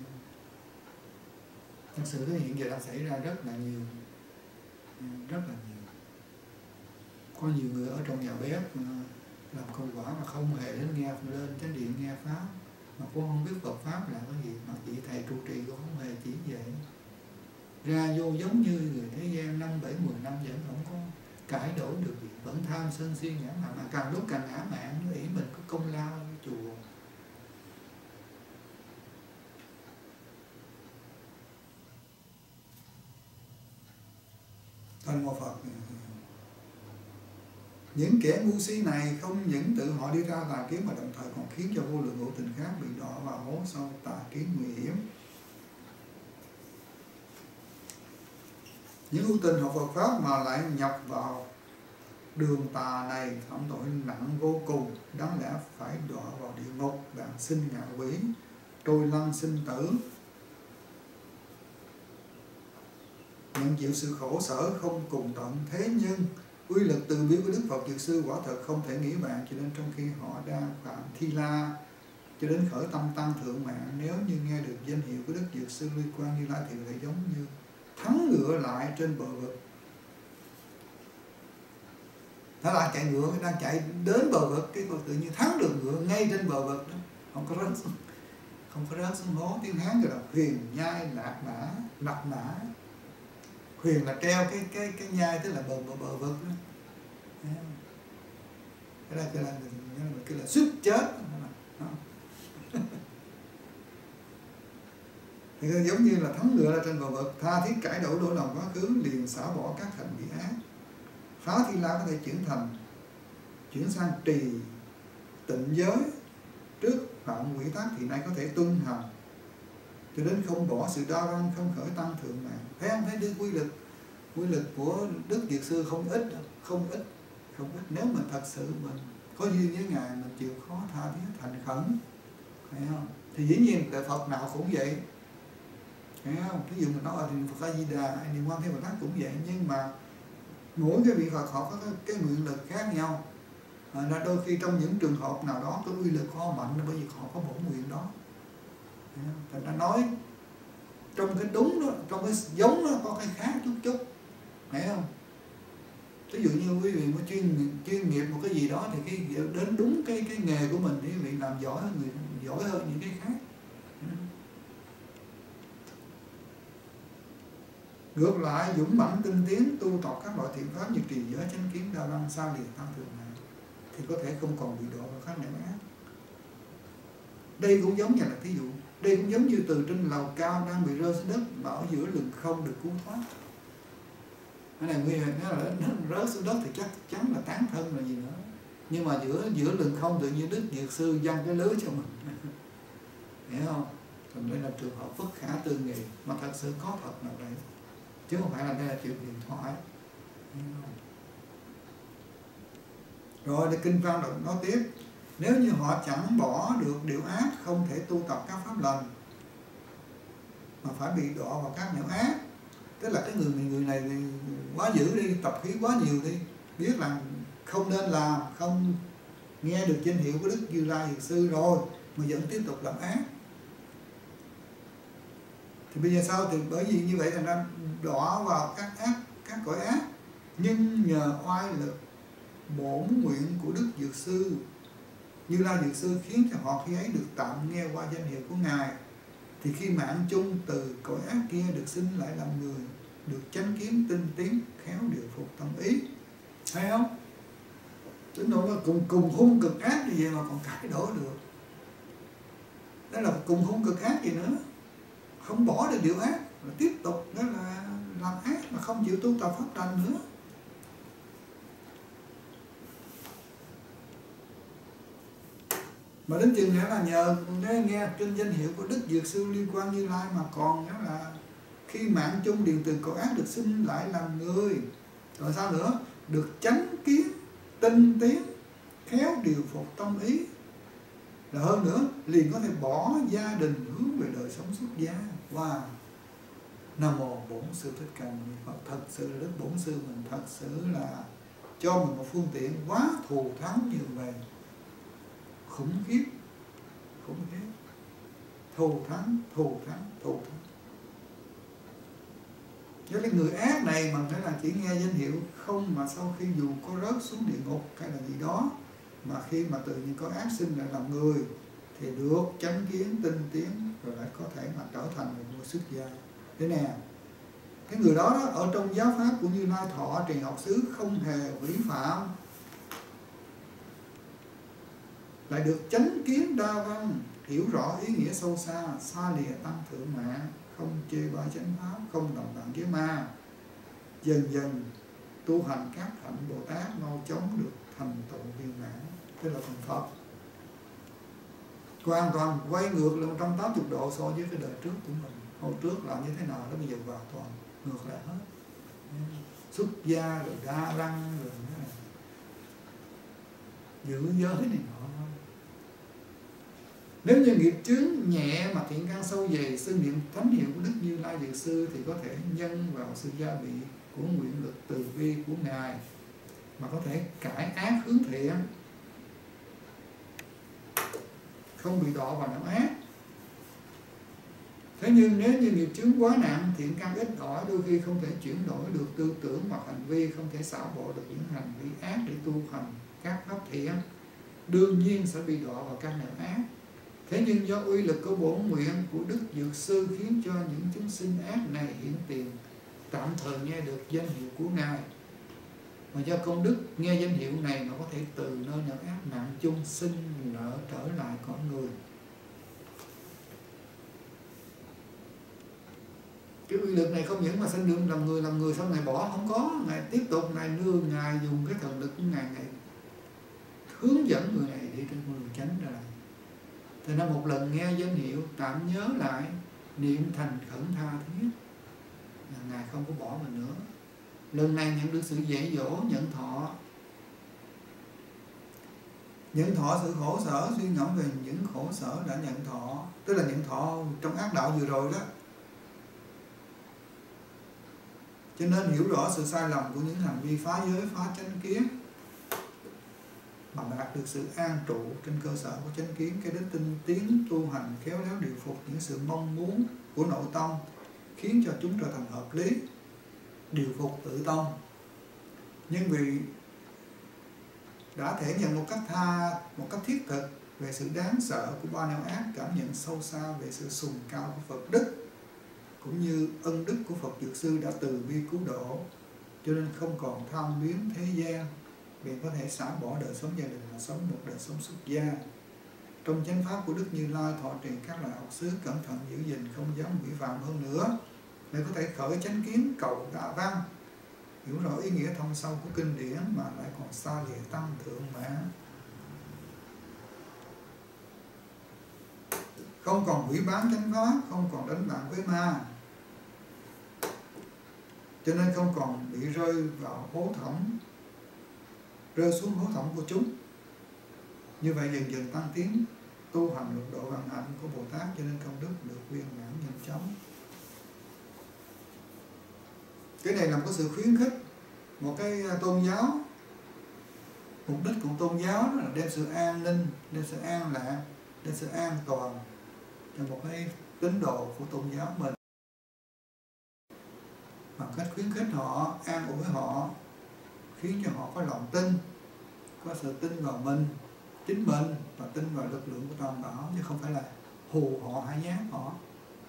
S1: Thật sự cái hiện giờ đang xảy ra rất là nhiều, rất là nhiều. Có nhiều người ở trong nhà bếp làm công quả mà không hề đến nghe lên chánh điện nghe pháp, mà cũng không biết Phật pháp là cái gì, mà chỉ thầy trụ trì cũng không hề chỉ vậy. Ra vô giống như người thế gian năm bảy mười năm vẫn không có cải đổi được gì, vẫn tham sân si ngã mạn, mà càng lúc càng ngã mạn, nó nghĩ mình có công lao với chùa. Thanh Mô Phật. Những kẻ ngu si này không những tự họ đi ra tà kiến, mà đồng thời còn khiến cho vô lượng hữu tình khác bị đọa vào hố sâu tà kiến nguy hiểm. Những hữu tình học Phật pháp mà lại nhập vào đường tà này phạm tội nặng vô cùng, đáng lẽ phải đọa vào địa ngục, đàn sinh ngạ quỷ, trôi lăn sinh tử, nhận chịu sự khổ sở không cùng tận. Thế nhưng uy lực từ bi của Đức Phật Dược Sư quả thật không thể nghĩ bàn, cho nên trong khi họ đang phạm thi la cho đến khởi tâm tăng thượng mạng, nếu như nghe được danh hiệu của Đức Dược Sư Lưu Quang Như Lai thì lại giống như thắng ngựa lại trên bờ vực. Nó là chạy ngựa, đang chạy đến bờ vực, cái tự nhiên thắng được ngựa ngay trên bờ vực đó, không có rớt xuống, không có rớt xuống hố. Tiếng Hán gọi là huyền nhai lạc mã, lạc mã. Huyền là treo cái cái cái nhai, tức là bờ bờ, bờ vực đó. Cái đó cái là cái là suýt chết. Thì giống như là thắng ngựa là trên bờ vực, tha thiết cải đổi lỗi lầm quá khứ, liền xả bỏ các hành vi ác. Phá thi la có thể chuyển thành chuyển sang trì tịnh giới, trước phạm quỷ tác thì nay có thể tuân hành cho đến không bỏ sự đa văn, không khởi tăng thượng mạng. Thấy không? Thấy được quy lực quy lực của Đức Dược Sư không ít, không ít, không ít. Nếu mình thật sự mình có duyên với Ngài, mình chịu khó tha thiết thành khẩn, thấy không? Thì dĩ nhiên tại Phật nào cũng vậy, thấy không? Ví dụ mình nói ở thì Phật A Di Đà, Niệm Quan Thế Bồ Tát cũng vậy, nhưng mà mỗi cái vị Phật họ có cái, cái nguyện lực khác nhau. À, là đôi khi trong những trường hợp nào đó cái uy lực họ mạnh là bởi vì họ có bổn nguyện đó. Thành ra nói trong cái đúng đó, trong cái giống đó có cái khác chút chút, thấy không? Ví dụ như quý vị có chuyên chuyên nghiệp một cái gì đó thì cái đến đúng cái cái nghề của mình thì quý vị làm giỏi hơn người giỏi hơn những cái khác. Ngược lại dũng mãnh tinh tiến tu tập các loại thiện pháp như trì giới, chánh kiến, đa văn, xa liền tăng thượng mạng thì có thể không còn bị độ vào các nẻo ác. Đây cũng giống như là thí dụ, đây cũng giống như từ trên lầu cao đang bị rơi xuống đất mà ở giữa lừng không được cứu thoát. Cái này nguy hiểm, nếu là nó rớt xuống đất thì chắc chắn là tán thân là gì nữa. Nhưng mà giữa giữa lừng không tự nhiên Đức Dược Sư giăng cái lưới cho mình. Hiểu không? Còn đây là trường hợp bất khả tư nghị mà thật sự có thật nào đấy, chứ không phải là đây là chuyện điện thoại. Rồi để kinh văn được nói tiếp, nếu như họ chẳng bỏ được điều ác, không thể tu tập các pháp lành mà phải bị đọa vào các nẻo ác. Tức là cái người người này thì quá dữ đi, tập khí quá nhiều đi, biết là không nên làm, không nghe được danh hiệu của Đức Như Lai Dược Sư rồi mà vẫn tiếp tục làm ác. Thì bây giờ sao? Thì bởi vì như vậy thành ra đọa vào các ác, các cõi ác. Nhưng nhờ oai lực bổn nguyện của Đức Dược Sư Như Lai Dược Sư khiến cho họ khi ấy được tạm nghe qua danh hiệu của Ngài, thì khi mạng chung từ cõi ác kia được sinh lại làm người, được chánh kiến tinh tiến, khéo điều phục tâm ý. Thấy không? Tính độ là cùng cùng hung cực ác như vậy mà còn cải đổi được. Đó là cùng hung cực ác gì nữa. Không bỏ được điều ác, mà tiếp tục đó là làm ác mà không chịu tu tập pháp trần nữa. Mà đến chừng nữa là nhờ nghe, nghe trên danh hiệu của Đức Dược Sư Liên Quan Như Lai mà còn đó là khi mạng chung điện từ cõi ác được sinh lại làm người. Rồi sao nữa? Được chánh kiến, tinh tiến, khéo điều phục tâm ý. Là hơn nữa, liền có thể bỏ gia đình hướng về đời sống xuất gia. Wow! Nam Mô Bổn Sư Thích Ca Mâu Ni Phật. Thật sự là Đức Bổn Sư mình thật sự là cho mình một phương tiện quá thù thắng như vậy. Khủng khiếp, khủng khiếp, thù thắng, thù thắng, thù thắng. Với cái người ác này mà phải là chỉ nghe danh hiệu không, mà sau khi dù có rớt xuống địa ngục hay là gì đó, mà khi mà tự nhiên có ác sinh lại làm người thì được chánh kiến tinh tiến, rồi lại có thể mà trở thành một người xuất gia. Thế nè, cái người đó, đó ở trong giáo pháp của Như Lai Thọ Trì Học Xứ không hề vi phạm, lại được chánh kiến đa văn, hiểu rõ ý nghĩa sâu xa, xa lìa tăng thượng mạng, không chê bai chánh pháp, không đồng đẳng với ma, dần dần tu hành các hạnh Bồ Tát mau chóng được thành tựu viên mãn, tức là thành Phật. Hoàn toàn quay ngược lại một trăm tám mươi độ so với cái đời trước của mình. Hồi trước là như thế nào đó, bây giờ hoàn toàn ngược lại hết. Xuất gia rồi đa văn rồi giữ giới này nọ. Nếu như nghiệp chướng nhẹ mà thiện căn sâu dày, xưng niệm thánh hiệu của Đức Như Lai Dược Sư thì có thể nhân vào sự gia bị của nguyện lực từ bi của Ngài mà có thể cải ác hướng thiện, không bị đọa vào năm ác. Thế nhưng nếu như nghiệp chướng quá nặng, thiện căn ít ỏi, đôi khi không thể chuyển đổi được tư tưởng hoặc hành vi, không thể xảo bộ được những hành vi ác để tu hành các pháp thiện, đương nhiên sẽ bị đọa vào căn nẻo ác. Thế nhưng do uy lực của bổn nguyện của Đức Dược Sư khiến cho những chúng sinh ác này hiện tiền, tạm thời nghe được danh hiệu của Ngài, mà do công đức nghe danh hiệu này mà có thể từ nơi nẻo ác nặng chung sinh nợ trở lại cõi người. Cái uy lực này không những mà sinh được làm người làm người sau Ngài bỏ không có, Ngài tiếp tục Ngài nương, Ngài dùng cái thần lực của Ngài, Ngài hướng dẫn người này đi trên con đường chánh ra lại. Thì nó một lần nghe danh hiệu tạm nhớ lại, niệm thành khẩn tha thiết là Ngài không có bỏ mình nữa. Lần này nhận được sự dạy dỗ, nhận thọ nhận thọ sự khổ sở, suy ngẫm về những khổ sở đã nhận thọ, tức là nhận thọ trong ác đạo vừa rồi đó. Cho nên hiểu rõ sự sai lầm của những hành vi phá giới, phá chánh kiến, mà đạt được sự an trụ trên cơ sở của chánh kiến, cái đến tinh tiến tu hành khéo léo điều phục những sự mong muốn của nội tâm, khiến cho chúng trở thành hợp lý, điều phục tự tâm. Nhưng vì đã thể nhận một cách tha, một cách thiết thực về sự đáng sợ của ba nẻo ác, cảm nhận sâu xa về sự sùng cao của Phật đức, cũng như ân đức của Phật Dược Sư đã từ bi cứu độ, cho nên không còn tham biếng thế gian, vì có thể xả bỏ đời sống gia đình mà sống một đời sống xuất gia. Trong chánh pháp của Đức Như Lai thọ trì các loại học xứ, cẩn thận giữ gìn, không dám vi phạm hơn nữa, để có thể khởi chánh kiến cầu đà văn, hiểu rõ ý nghĩa thâm sâu của kinh điển mà lại còn xa lìa tăng thượng mạng, không còn hủy bán chánh pháp, không còn đánh bạc với ma, cho nên không còn bị rơi vào hố thẳm, rơi xuống hố thẳm của chúng. Như vậy dần dần tăng tiến tu hành lục độ vạn hạnh của Bồ Tát, cho nên công đức được viên mãn nhanh chóng. Cái này là một sự khuyến khích một cái tôn giáo. Mục đích của tôn giáo đó là đem sự an ninh, đem sự an lạc, đem sự an toàn cho một cái tín đồ của tôn giáo mình, bằng cách khuyến khích họ, an ủi họ, khiến cho họ có lòng tin, có sự tin vào mình, chính mình, và tin vào lực lượng của Tam Bảo, chứ không phải là hù họ hay nhát họ.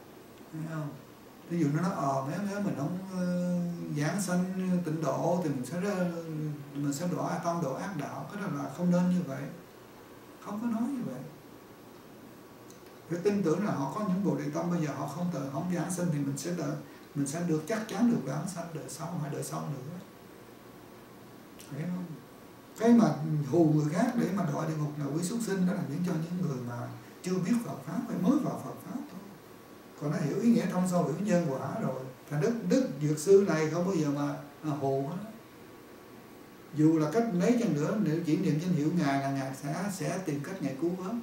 S1: thấy không? Ví dụ nó nói ờ mấy mấy mình không uh, giảng sanh tịnh độ thì mình sẽ mình sẽ đọa tam độ ác đạo, cái đó là không nên như vậy, không có nói như vậy. Phải tin tưởng là họ có những bồ đề tâm, bây giờ họ không tự không giảng sanh thì mình sẽ đợi, mình sẽ được chắc chắn được giảng sanh đời sau hay đời sau nữa, thấy không? Cái mà hù người khác để mà đọa địa ngục là quý súc sinh, đó là những cho những người mà chưa biết Phật pháp, phải mới vào Phật pháp thôi. Còn nó hiểu ý nghĩa trong sâu, hiểu nhân quả rồi. Thành đức đức dược sư này không bao giờ mà, mà hù hết. Dù là cách lấy chăng nữa, nếu chỉ niệm danh hiệu Ngài là Ngài sẽ sẽ tìm cách Ngài cứu vớt.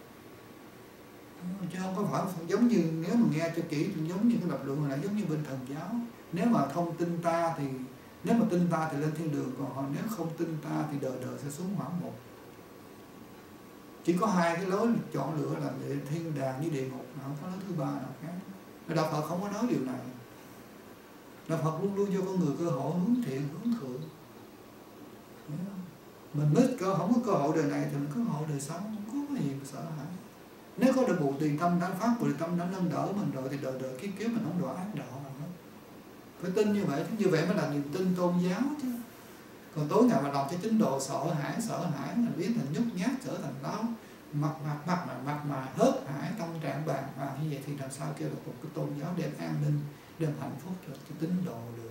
S1: Chứ không có phải giống như, nếu mà nghe cho kỹ giống như cái lập luận là giống như bên thần giáo. Nếu mà không tin ta thì, nếu mà tin ta thì lên thiên đường, còn họ nếu không tin ta thì đời đời sẽ xuống hỏa ngục. Chỉ có hai cái lối chọn lựa là thiên đàng với địa ngục, không có lối thứ ba nào khác. Đạo Phật không có nói điều này. Đạo Phật luôn luôn cho con người cơ hội hướng thiện, hướng thượng. Mình mới cơ không có cơ hội đời này thì mình có cơ hội đời sau, không có gì mà sợ hãi. Nếu có được Bồ Tỳ Tâm đã phát, Bồ Tỳ Tâm đã nâng đỡ mình rồi thì đời đời kiếp kiếp mình không đọa ác đạo nữa. Phải tin như vậy, như vậy mới là niềm tin tôn giáo chứ. Còn tối ngày mà làm cho tín đồ sợ hãi, sợ hãi là biến thành nhút nhát, trở thành đó mặt mặt mặt mà mặt mà hớt hải tâm trạng bàng hoàng như vậy thì làm sao kêu là một cái tôn giáo đem an ninh, đem hạnh phúc cho, cho tín đồ được.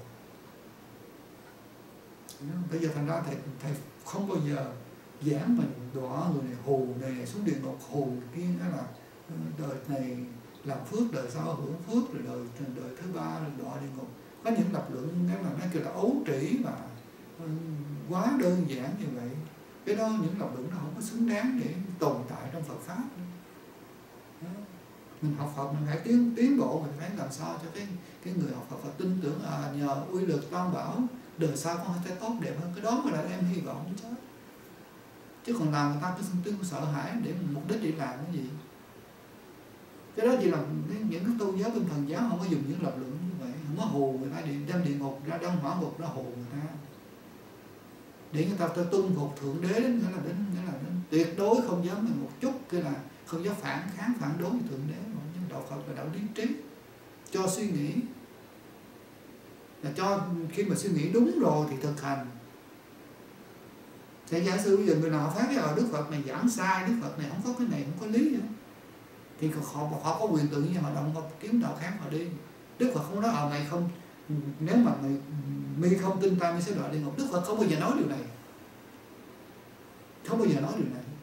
S1: Bây giờ thành ra thầy thầy không bao giờ giảng mình đọa người này hù này xuống địa ngục, hù kia, đó là đời này làm phước, đời sau hưởng phước, rồi đời đời thứ ba là đọa địa ngục. Có những lập luận cái mà nó kêu là ấu trĩ và quá đơn giản như vậy. Cái đó những lập luận nó không có xứng đáng để tồn tại trong Phật pháp. Mình học Phật mình phải tiến tiến bộ, mình phải làm sao cho cái cái người học Phật phải tin tưởng à, nhờ uy lực tam bảo đời sau có thể tốt đẹp hơn. Cái đó mới là em hy vọng chứ. Chứ còn làm người ta cứ tin sợ hãi để mục đích để làm cái gì. Cái đó chỉ là những cái tôn giáo bên thần giáo không có dùng những lập luận như vậy, không có hù người ta đi đem địa ngục ra, đem hỏa ngục ra hù người ta. Để người ta tuân phục thượng đế đến nghĩa là đến nghĩa là đến tuyệt đối không dám một chút cái là không dám phản kháng phản đối với thượng đế. Nhưng đạo Phật là đạo lý trí, cho suy nghĩ, là cho khi mà suy nghĩ đúng rồi thì thực hành. Sẽ giả sử bây giờ người nào phát cái ở Đức Phật này giảng sai, Đức Phật này không có cái này, không có lý nữa, thì họ, họ có quyền tự nhiên họ động, họ kiếm đạo khác họ đi. Đức Phật không nói ở mày không, nếu mà mày mi không tin ta mi sẽ đọa địa ngục. Đức Phật không bao giờ nói điều này, không bao giờ nói điều này.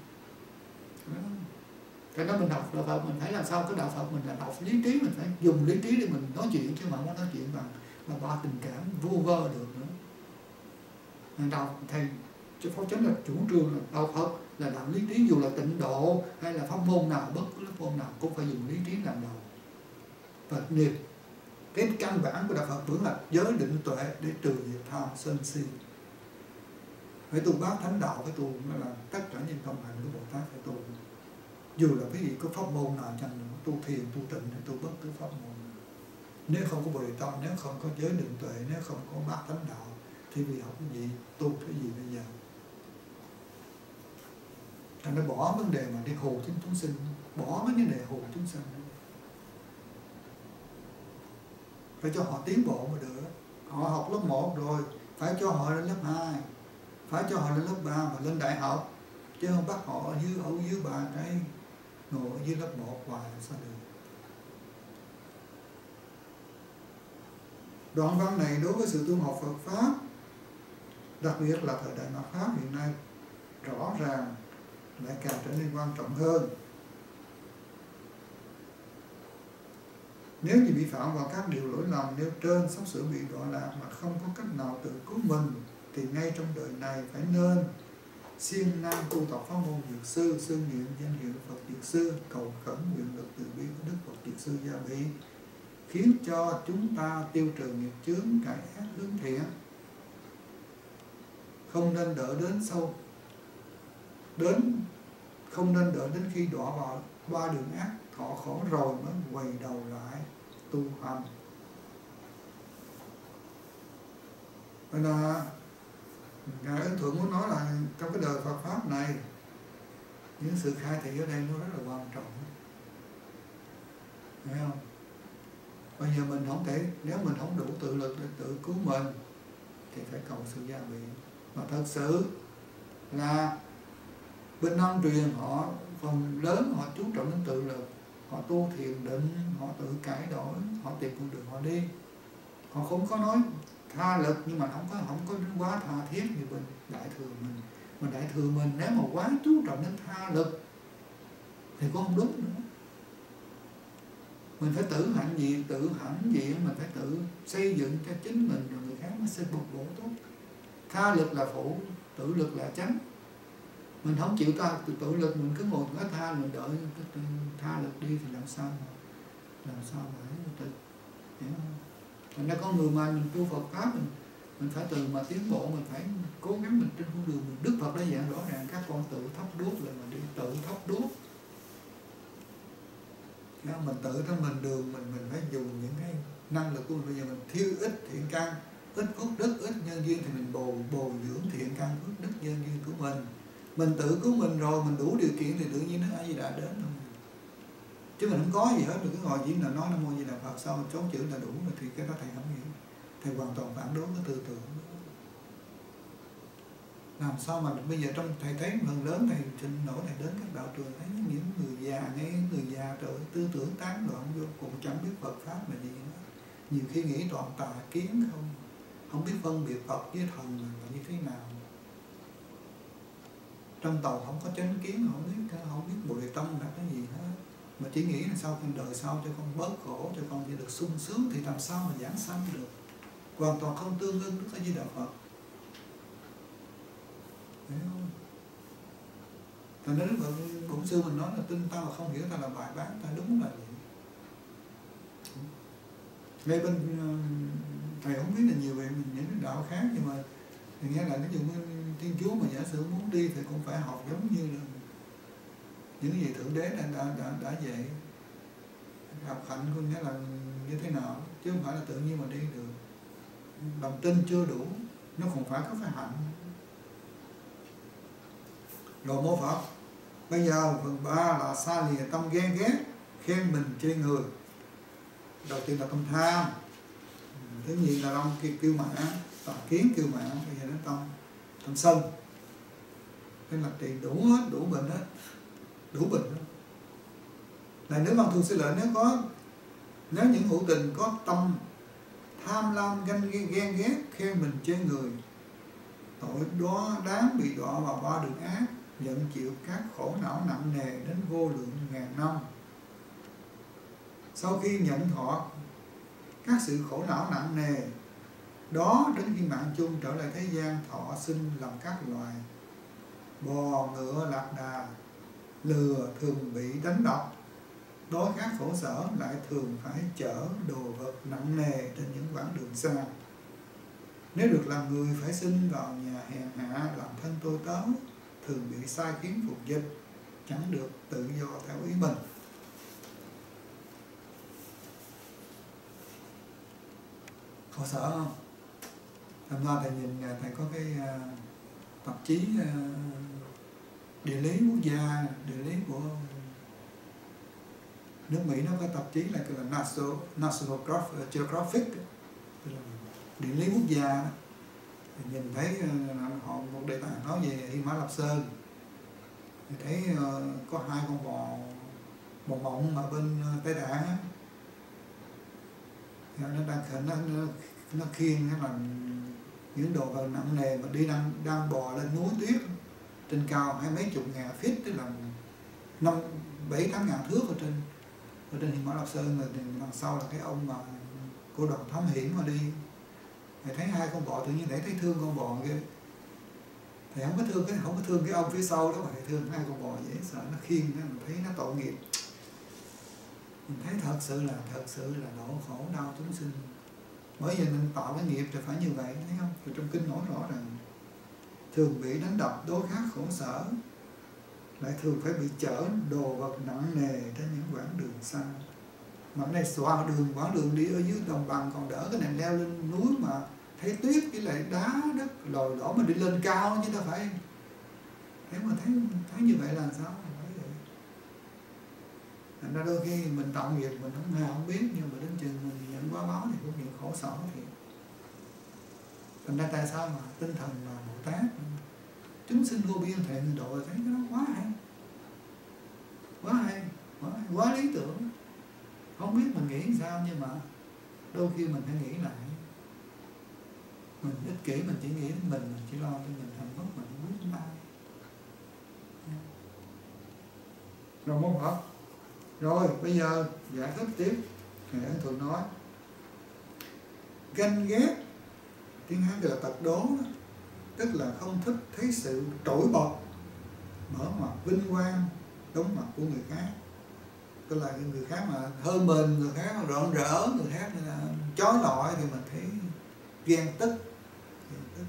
S1: Cái đó mình đọc đạo Phật mình phải làm sao cái đạo Phật mình là đọc lý trí, mình phải dùng lý trí để mình nói chuyện, chứ mà không nói chuyện bằng bằng ba tình cảm vô vơ được nữa. Đạo thầy chứ Pháp Chánh là chủ trương là đạo Phật là đạo lý trí, dù là tịnh độ hay là pháp môn nào, bất cứ pháp môn nào cũng phải dùng lý trí làm đầu. Và nghiệp cái căn bản của đạo Phật vẫn là giới định tuệ để trừ diệt tham sân si. Phải tu bát thánh đạo, phải tu là tất cả những công hành của Bồ Tát phải tu. Dù là cái gì có pháp môn nào chăng nữa, tu thiền, tu tịnh hay tu bất cứ pháp môn nào. Nếu không có Bồ Đề Tâm, nếu không có giới định tuệ, nếu không có bát thánh đạo thì vì học cái gì, tu cái gì bây giờ? Thành ra bỏ vấn đề mà đi hù chúng sinh, bỏ mấy vấn đề hù chúng sinh. Phải cho họ tiến bộ mà được. Họ học lớp một rồi, phải cho họ lên lớp hai, phải cho họ lên lớp ba và lên đại học. Chứ không bắt họ ở dưới, ở dưới ba cái ngồi ở dưới lớp một hoài sao được. Đoạn văn này đối với sự tu học Phật Pháp, đặc biệt là thời đại mạt Pháp hiện nay, rõ ràng lại càng trở nên quan trọng hơn. Nếu như bị phạm vào các điều lỗi lầm nêu trên, sắp sửa bị đọa lạc mà không có cách nào tự cứu mình, thì ngay trong đời này phải nên siêng năng tu tập pháp môn Dược Sư, xưng niệm danh hiệu Phật Dược Sư, cầu khẩn nguyện lực từ bi của Đức Phật Dược Sư gia bị, khiến cho chúng ta tiêu trừ nghiệp chướng, cải ác hướng thiện. Không nên đợi đến sâu đến không nên đợi đến khi đọa vào ba đường ác thọ khổ rồi mới quay đầu lại tu hành. Vậy là Ngài Ân Thượng muốn nói là trong cái đời Phật Pháp này, những sự khai thị ở đây nó rất là quan trọng, thấy không? Bây giờ mình không thể, nếu mình không đủ tự lực để tự cứu mình thì phải cầu sự gia bị. Mà thật sự là bên Nam truyền họ phần lớn họ chú trọng đến tự lực, họ tu thiền định, họ tự cải đổi, họ tìm con đường họ đi. Họ không có nói tha lực, nhưng mà không có không có quá tha thiết như bên đại thừa mình. Mà đại thừa mình nếu mà quá chú trọng đến tha lực thì cũng không đúng nữa. Mình phải tự hạnh diện, tự hãnh diện, mình phải tự xây dựng cho chính mình rồi người khác mới sẽ phục vụ tốt. Tha lực là phụ, tự lực là chánh. Mình không chịu ta tự, tự lực, mình cứ ngồi có tha, mình đợi tha lực đi thì làm sao mà làm sao mà tự, hiểu không? Thành ra con người mà mình tu Phật pháp mình mình phải từ mà tiến bộ, mình phải cố gắng mình trên con đường mình. Đức Phật đã dạy rõ ràng các con tự thắp đuốc là mình đi tự thắp đuốc. Mình tự thân mình đường mình mình phải dùng những cái năng lực của mình. Bây giờ mình thiếu ít thiện căn, ít phước đức, ít nhân duyên thì mình bồi bồi dưỡng thiện căn phước đức nhân duyên của mình. Mình tự cứu mình rồi, mình đủ điều kiện thì tự nhiên nó A Di Đà đến thôi. Chứ mình không có gì hết, mình cứ ngồi chỉ là nói Nam Mô Di Đà Phật sau chốn chữ là đủ rồi, thì cái đó thầy không hiểu. Thầy hoàn toàn phản đối cái tư tưởng đó. Làm sao mà bây giờ trong thầy thấy phần lớn thầy trình nổi thầy đến các đạo trường thấy những người già, ngay người già trời tư tưởng tán loạn vô cùng chẳng biết Phật pháp là gì nữa. Nhiều khi nghĩ toàn tà kiến không, không biết phân biệt Phật với thần là như thế nào. Trong tàu không có chánh kiến, không biết không biết Bồ Đề Tâm là cái gì hết, mà chỉ nghĩ là sau khi đời sau cho con bớt khổ, cho con chỉ được sung sướng thì làm sao mà giảng sanh được. Hoàn toàn không tương ưng với Di Đà Phật. Thấy không? Thành ra Đức Phật Bổn Sư mình nói là tin ta mà không hiểu ta là bài bán, ta đúng là vậy. Ngay bên thầy không biết là nhiều về những cái đạo khác, nhưng mà thì nghe là ví dụ như Thiên Chúa mà giả sử muốn đi thì cũng phải học giống như là những gì Thượng Đế đã đã đã, đã dạy. Học hạnh có nghĩa là như thế nào, chứ không phải là tự nhiên mà đi được. Lòng tin chưa đủ, nó còn phải có phải hạnh. Rồi mô Phật. Bây giờ phần ba là xa lìa tâm ghen ghét, khen mình chê người. Đầu tiên là tâm tham, thứ nhì là tâm kiêu mạn, tà kiến kiêu mạn, bây giờ đến tâm tâm sân. Thế là thì đủ hết, đủ bệnh hết, đủ bệnh hết. Này nếu bằng thường sư lệnh, nếu có nếu những hữu tình có tâm tham lam ganh ghen ghét, khen mình chê người, tội đó đáng bị đọa vào ba đường ác, nhận chịu các khổ não nặng nề đến vô lượng ngàn năm. Sau khi nhận thọ các sự khổ não nặng nề đó, đến khi mạng chung trở lại thế gian, thọ sinh làm các loài bò, ngựa, lạc đà, lừa thường bị đánh đập, đói khát khổ sở, lại thường phải chở đồ vật nặng nề trên những quãng đường xa. Nếu được làm người phải sinh vào nhà hèn hạ, làm thân tôi tớ, thường bị sai khiến phục dịch, chẳng được tự do theo ý mình. Khổ sở không? Hôm nay thầy nhìn thầy có cái uh, tạp chí uh, địa lý quốc gia, địa lý của nước Mỹ, nó có tạp chí là cái là National, National Geographic, tức là địa lý quốc gia đó. Thì nhìn thấy uh, họ một đề tài nói về Hy Mã Lạp Sơn, thì thấy uh, có hai con bò bò mộng ở bên uh, Tây Đạn á, nó đang khẩn nó, nó nó khiêng nó làm những đồ vật nặng nề mà đi đang đang bò lên núi tuyết trên cao hai mấy chục ngàn feet, tức là năm bảy tám ngàn thước ở trên ở trên Hy Mã Lạp Sơn. Rồi thì đằng sau là cái ông mà của đoàn thám hiểm mà đi, thầy thấy hai con bò tự nhiên thầy thấy thương con bò kia, thầy không có thương cái không có thương cái ông phía sau đó, mà thầy thương hai con bò dễ sợ, nó khiêng nó mình thấy nó tội nghiệp. Mình thấy thật sự là thật sự là nỗi khổ đau chúng sinh. Bởi vì mình tạo cái nghiệp thì phải như vậy, thấy không? Rồi trong kinh nói rõ rằng thường bị đánh đập, đói khát khổ sở, lại thường phải bị chở đồ vật nặng nề trên những quãng đường xa. Mà cái này xoa đường, quãng đường đi ở dưới đồng bằng còn đỡ, cái này leo lên núi mà thấy tuyết với lại đá đất lồi đổ mà đi lên cao chứ đâu phải. Thế mà thấy thấy như vậy là sao? Thành ra đôi khi mình tạo nghiệp mình không hề không biết, nhưng mà đến chừng mình nhận quá báo thì cũng nhận khổ sở thì. Thành ra tại sao mà tinh thần là Bồ Tát chúng sinh vô biên thể người độ, thấy cái đó quá hay, quá hay, quá, hay, quá lý tưởng. Không biết mình nghĩ sao, nhưng mà đôi khi mình phải nghĩ lại. Mình ích kỷ, mình chỉ nghĩ đến mình, mình chỉ lo cho mình hạnh phúc, mình không biết đến ai. Rồi môn Phật. Rồi bây giờ giải thích tiếp. Ngài Ấn Thuận nói ganh ghét, tiếng Hán gọi là tật đố đó, tức là không thích thấy sự trỗi bật, mở mặt vinh quang, đóng mặt của người khác. Tức là người khác mà hơn mình, người khác mà rộn rỡ, người khác là chói lọi thì mình thấy ghen tức. Ghen tức.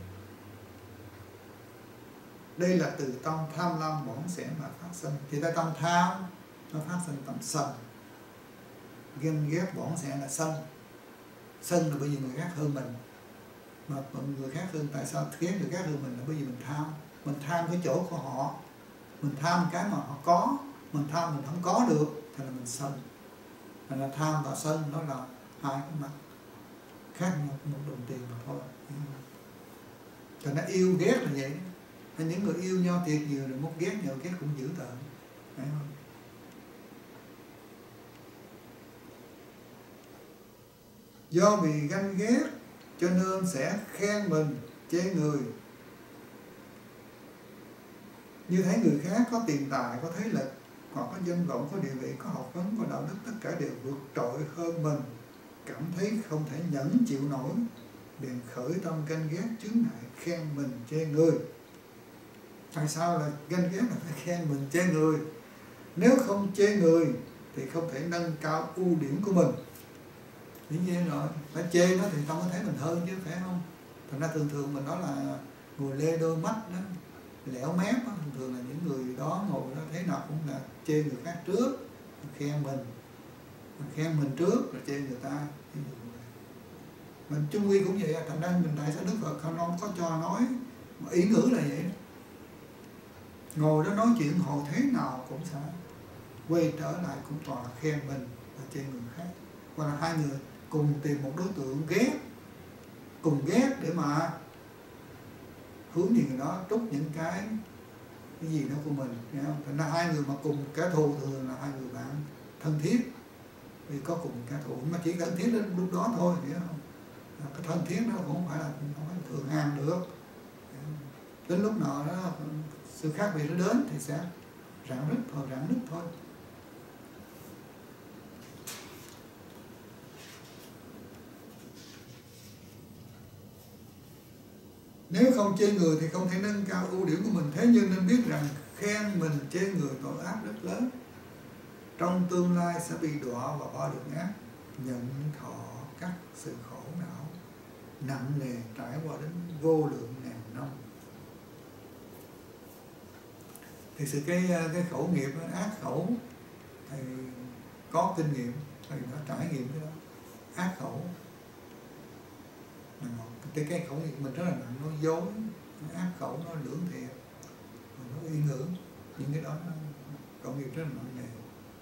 S1: Đây là từ tâm tham lam bỏng sẻn mà phát sinh. Thì ta tâm tham nó phát sinh tâm sân. Ghen ghét bỏng sẻn là sân. Sân là bởi vì người khác hơn mình. Mà người khác hơn, tại sao ghét người khác hơn mình là bởi vì mình tham. Mình tham cái chỗ của họ, mình tham cái mà họ có, mình tham mình không có được, thì là mình sân. Thành là tham và sân đó là hai cái mặt khác một, một đồng tiền mà thôi. Thành ra yêu ghét là vậy. Hay những người yêu nhau thiệt nhiều rồi mốt ghét nhau, ghét cũng dữ tợn. Phải không? Do vì ganh ghét cho nên sẽ khen mình, chê người. Như thấy người khác có tiền tài, có thế lực, hoặc có danh vọng, có địa vị, có học vấn, có đạo đức, tất cả đều vượt trội hơn mình, cảm thấy không thể nhẫn chịu nổi, bèn khởi tâm ganh ghét chướng ngại, khen mình, chê người. Tại sao là ganh ghét là phải khen mình, chê người? Nếu không chê người thì không thể nâng cao ưu điểm của mình. Dĩ nhiên rồi, phải chê nó thì tao mới thấy mình hơn chứ, phải không? Thành ra thường thường mình nói là ngồi lê đôi mắt đó, lẻo mép đó. Thường thường là những người đó ngồi đó thế nào cũng là chê người khác trước, khen mình, khen mình trước rồi chê người ta. Mình chung quy cũng vậy. Thành ra mình tại sao Đức Phật không có cho nói ý ngữ là vậy đó. Ngồi đó nói chuyện hồi thế nào cũng sẽ quay trở lại cũng toàn là khen mình và chê người khác. Hoặc là hai người cùng tìm một đối tượng ghét, cùng ghét để mà hướng nhìn người đó trút những cái cái gì đó của mình, nghe không? Thành ra hai người mà cùng kẻ thù thường là hai người bạn thân thiết, vì có cùng kẻ thù mà chỉ thân thiết đến lúc đó thôi, hiểu không? Cái thân thiết đó cũng không phải là không phải thường hàng được. Đến lúc nào đó sự khác biệt nó đến thì sẽ rạn nứt thôi, rạn nứt thôi. Nếu không chê người thì không thể nâng cao ưu điểm của mình. Thế nhưng nên biết rằng khen mình, chê người tội ác rất lớn. Trong tương lai sẽ bị đọa vào ba đường ác, nhận thọ các sự khổ não nặng nề trải qua đến vô lượng ngàn năm. Thì sự cái cái khẩu nghiệp, ác khẩu, thầy có kinh nghiệm, thầy đã trải nghiệm cái đó. Ác khẩu cái cái khẩu nghiệp mình rất là nặng, nó dối, nó ác khẩu, nó lưỡng thiệt, nó uy ngữ, những cái đó nó khẩu nghiệp rất là nặng nề.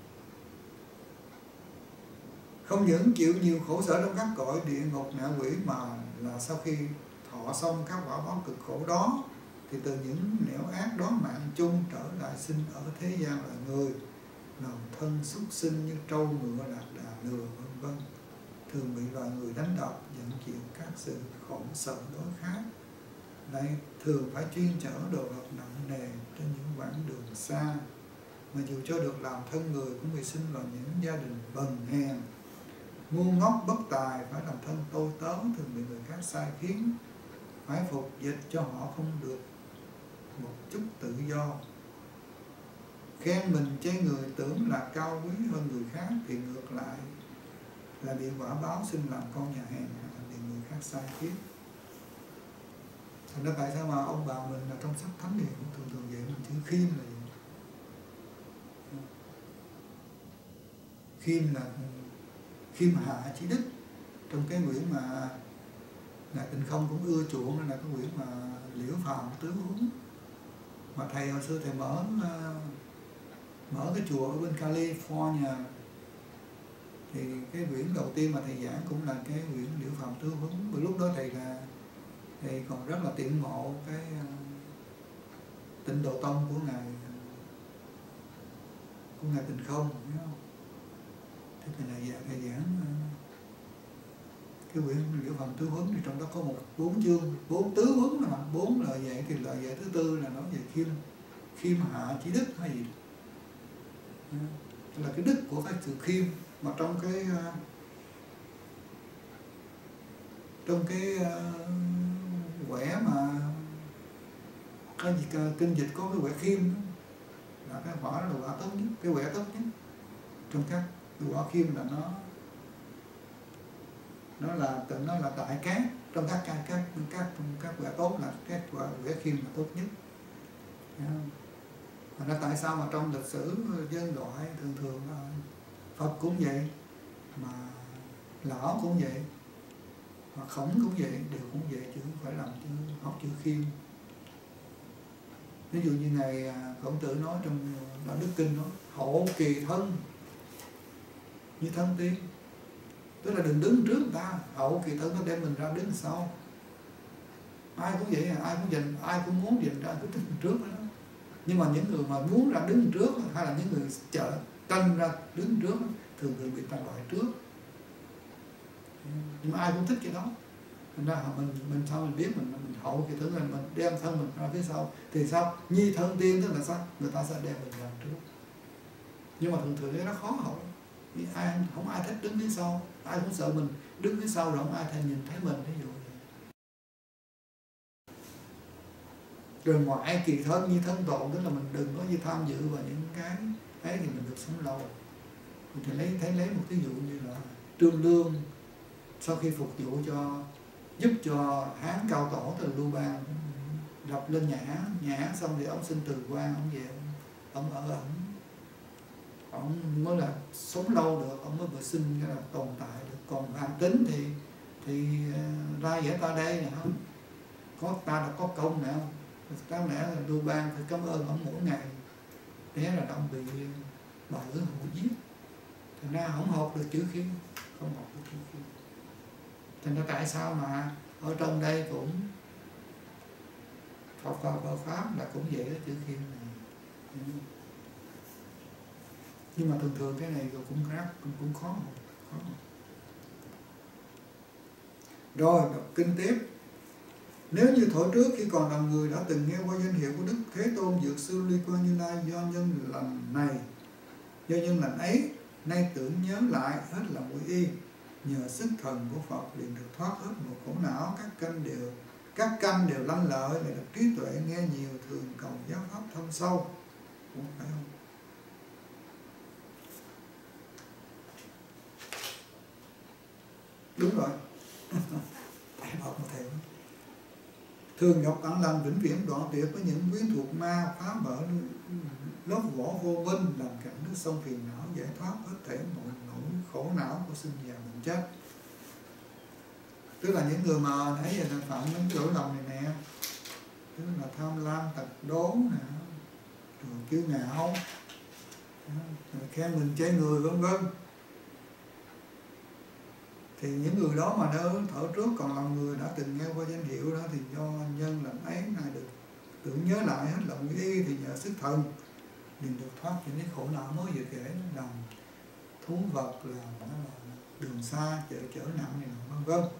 S1: Không những chịu nhiều khổ sở trong các cõi địa ngục ngạ quỷ, mà là sau khi thọ xong các quả báo cực khổ đó thì từ những nẻo ác đó mạng chung trở lại sinh ở thế gian là người, lòng thân súc sinh như trâu ngựa lạc đà lừa vân vân, thường bị loài người đánh đập, dẫn chịu các sự khổ sở đối khác. Lại thường phải chuyên chở đồ vật nặng nề trên những quãng đường xa, mà dù cho được làm thân người cũng bị sinh vào những gia đình bần hèn, ngu ngốc bất tài, phải làm thân tôi tớ, thường bị người khác sai khiến, phải phục dịch cho họ không được một chút tự do. Khen mình chê người tưởng là cao quý hơn người khác thì ngược lại là bị quả báo sinh làm con nhà hèn, là bị người khác sai khiến. Thành ra tại sao mà ông bà mình là trong sách thánh thì cũng thường thường vậy, mình chữ khiêm là gì? Khiêm là khiêm hạ chí đức. Trong cái quyển mà Ngài Tịnh Không cũng ưa chuộng, nên là cái quyển mà Liễu Phàm Tứ Huấn mà thầy hồi xưa thầy mở uh, mở cái chùa ở bên California, thì cái quyển đầu tiên mà thầy giảng cũng là cái quyển Liễu Phàm Tứ Huấn. Bởi lúc đó thầy là thầy còn rất là tiện ngộ cái uh, Tịnh Độ Tông của ngài của ngài Tịnh Không, biết không? Thế thầy là giảng thầy giảng uh, cái quyển Liễu Phàm Tứ Huấn, thì trong đó có một bốn chương, bốn tứ huấn mà bốn lời dạy, thì lời dạy thứ tư là nói về khiêm khiêm hạ chí đức hay gì, là cái đức của cái sự khiêm. Mà trong cái uh, trong cái uh, quẻ mà cái gì cả, kinh dịch có cái quẻ khiêm đó, là cái quả là quả tốt nhất, cái quẻ tốt nhất trong các quả khiêm, là nó nó là tự nó là tại cát trong các các các các các quẻ tốt, là các quả quẻ khiêm là tốt nhất. Mà nó tại sao mà trong lịch sử dân loại thường thường là Phật cũng vậy, mà lão cũng vậy, mà Khổng cũng vậy, đều cũng vậy, chứ không phải làm chữ học chữ khiêm. Ví dụ như ngài Khổng Tử nói trong Đạo Đức Kinh nói hậu kỳ thân như thân tiên, tức là đừng đứng trước người ta, hậu kỳ thân nó đem mình ra đứng sau. Ai cũng vậy, ai cũng dành, ai cũng muốn dành ra đứng trước đó. Nhưng mà những người mà muốn ra đứng trước, hay là những người chợ tranh ra đứng trước, thường thường bị ta loại trước. Nhưng mà ai cũng thích cái đó. Thành ra mình mình sao mình biết mình mình hậu kỳ thân, mình đem thân mình ra phía sau, thì sao nhi thân tiên, tức là sao người ta sẽ đem mình ra trước. Nhưng mà thường thường cái đó khó hậu, ai không ai thích đứng phía sau, ai cũng sợ mình đứng phía sau rồi không ai thấy nhìn thấy mình, ví dụ vậy. Rồi ngoại kỳ thân như thân tồn, tức là mình đừng có gì tham dự vào những cái ấy thì mình được sống lâu. Mình thì lấy thấy lấy một ví dụ như là Trương Lương sau khi phục vụ cho giúp cho Hán Cao Tổ từ Lưu Bang lập lên nhà Hán, nhà Hán xong thì ông xin từ quan, ông về ông ở ẩn, ông mới là sống lâu được, ông mới vừa sinh cái là tồn tại được. Còn Hàn Tín thì thì ra giải ta đây nè, không có ta đã có công nè, đáng lẽ là Lưu Bang phải cảm ơn ông mỗi ngày, thế là ông bị bạo hữu giết, thành ra không học được chữ khiêm, không học được chữ khiêm. Thành ra tại sao mà ở trong đây cũng Phật Phật Pháp là cũng vậy đó, chữ khiêm này. Nhưng mà thường thường cái này cũng rất cũng, cũng khó, khó. Rồi đọc kinh tiếp. Nếu như thuở trước khi còn làm người đã từng nghe qua danh hiệu của Đức Thế Tôn Dược Sư Ly Quan Như Lai, do nhân lành này, do nhân lành ấy, nay tưởng nhớ lại hết là mũi y, nhờ sức thần của Phật liền được thoát hết một khổ não. Các căn đều các căn đều lanh lợi, lại được trí tuệ nghe nhiều, thường cầu giáo pháp thâm sâu. Ủa, phải không? Đúng rồi. Học một thầy thường gặp bản lành vĩnh viễn đoạn tuyệt với những quyến thuộc ma phá vỡ lớp vỏ vô minh, làm cạn nước sông phiền não, giải thoát hết thể mọi nỗi khổ não của sinh già bệnh chết. Tức là những người mà nãy giờ là phạm những lỗi lầm này nè, tức là tham lam, tật đố nè, rồi kiêu ngạo, rồi khen mình chê người, vân vân. Thì những người đó mà nếu thở trước còn là người đã từng nghe qua danh hiệu đó, thì do nhân lành ấy này được tưởng nhớ lại hết lòng y, thì nhờ sức thần liền được thoát những cái khổ não mới vừa kể, làm thú vật, là nó là đường xa chở chở nặng này vân vân.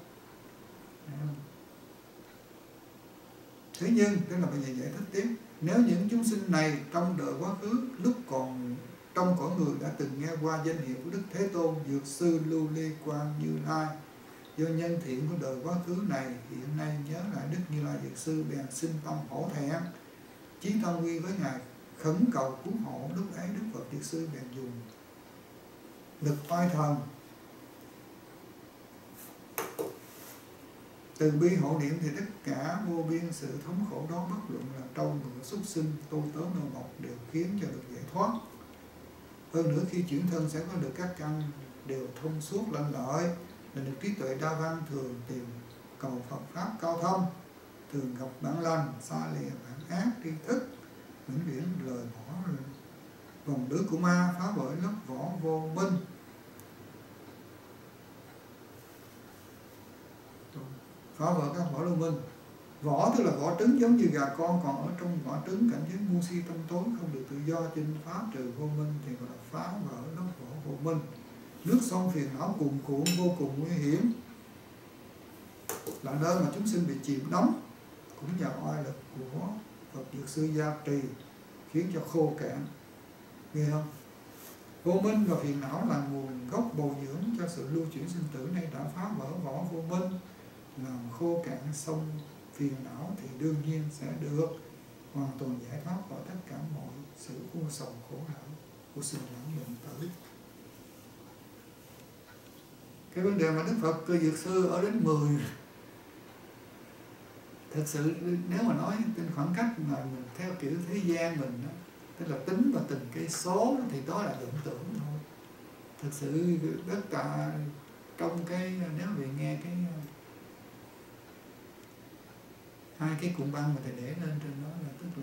S1: Thế nhưng, tức là bây giờ giải thích tiếp, nếu những chúng sinh này trong đời quá khứ, lúc còn trong cõi người đã từng nghe qua danh hiệu của Đức Thế Tôn Dược Sư Lưu Ly Quan Như Lai, do nhân thiện của đời quá khứ này, hiện nay nhớ lại Đức Như Lai Dược Sư, bèn sinh tâm hổ thẹn, chí tâm quy với Ngài, khẩn cầu cứu hộ. Lúc ấy Đức Phật Dược Sư bèn dùng lực oai thần từ bi hộ niệm, thì tất cả vô biên sự thống khổ đó, bất luận là trâu ngựa súc sinh, tu tớ nô bộc, đều khiến cho được giải thoát. Hơn nữa khi chuyển thân sẽ có được các căn đều thông suốt lanh lợi, là được trí tuệ đa văn, thường tìm cầu Phật pháp cao thâm, thường gặp bản lành, xa lìa bản ác tri thức, vĩnh viễn lời bỏ vòng lưới của ma phá vỡ lớp vỏ vô minh. Phá vỡ các vỏ vô minh. Vỏ tức là vỏ trứng, giống như gà con, còn ở trong vỏ trứng cảnh giới ngu si tâm tối không được tự do chinh phá trừ vô minh thì gọi là phá vỡ lớp vỏ vô minh. Nước sông phiền não cuồn cuộn vô cùng nguy hiểm, là nơi mà chúng sinh bị chìm đắm, cũng nhờ oai lực của Phật Dược Sư gia trì khiến cho khô cạn. Nghe không? Vô minh và phiền não là nguồn gốc bồi dưỡng cho sự lưu chuyển sinh tử, nay đã phá vỡ vỏ vô minh, làm khô cạn sông phiền não thì đương nhiên sẽ được hoàn toàn giải thoát khỏi tất cả mọi sự u sầu khổ não của sinh lão bệnh tử. Cái vấn đề mà Đức Phật Cơ Dược Sư ở đến mười, thật sự nếu mà nói trên khoảng cách mà mình theo kiểu thế gian mình đó, tức là tính và từng cây số thì đó là tưởng tượng thôi. Thực sự tất cả trong cái, nếu vì nghe cái hai cái cuộn băng mà thầy để lên trên đó là tức là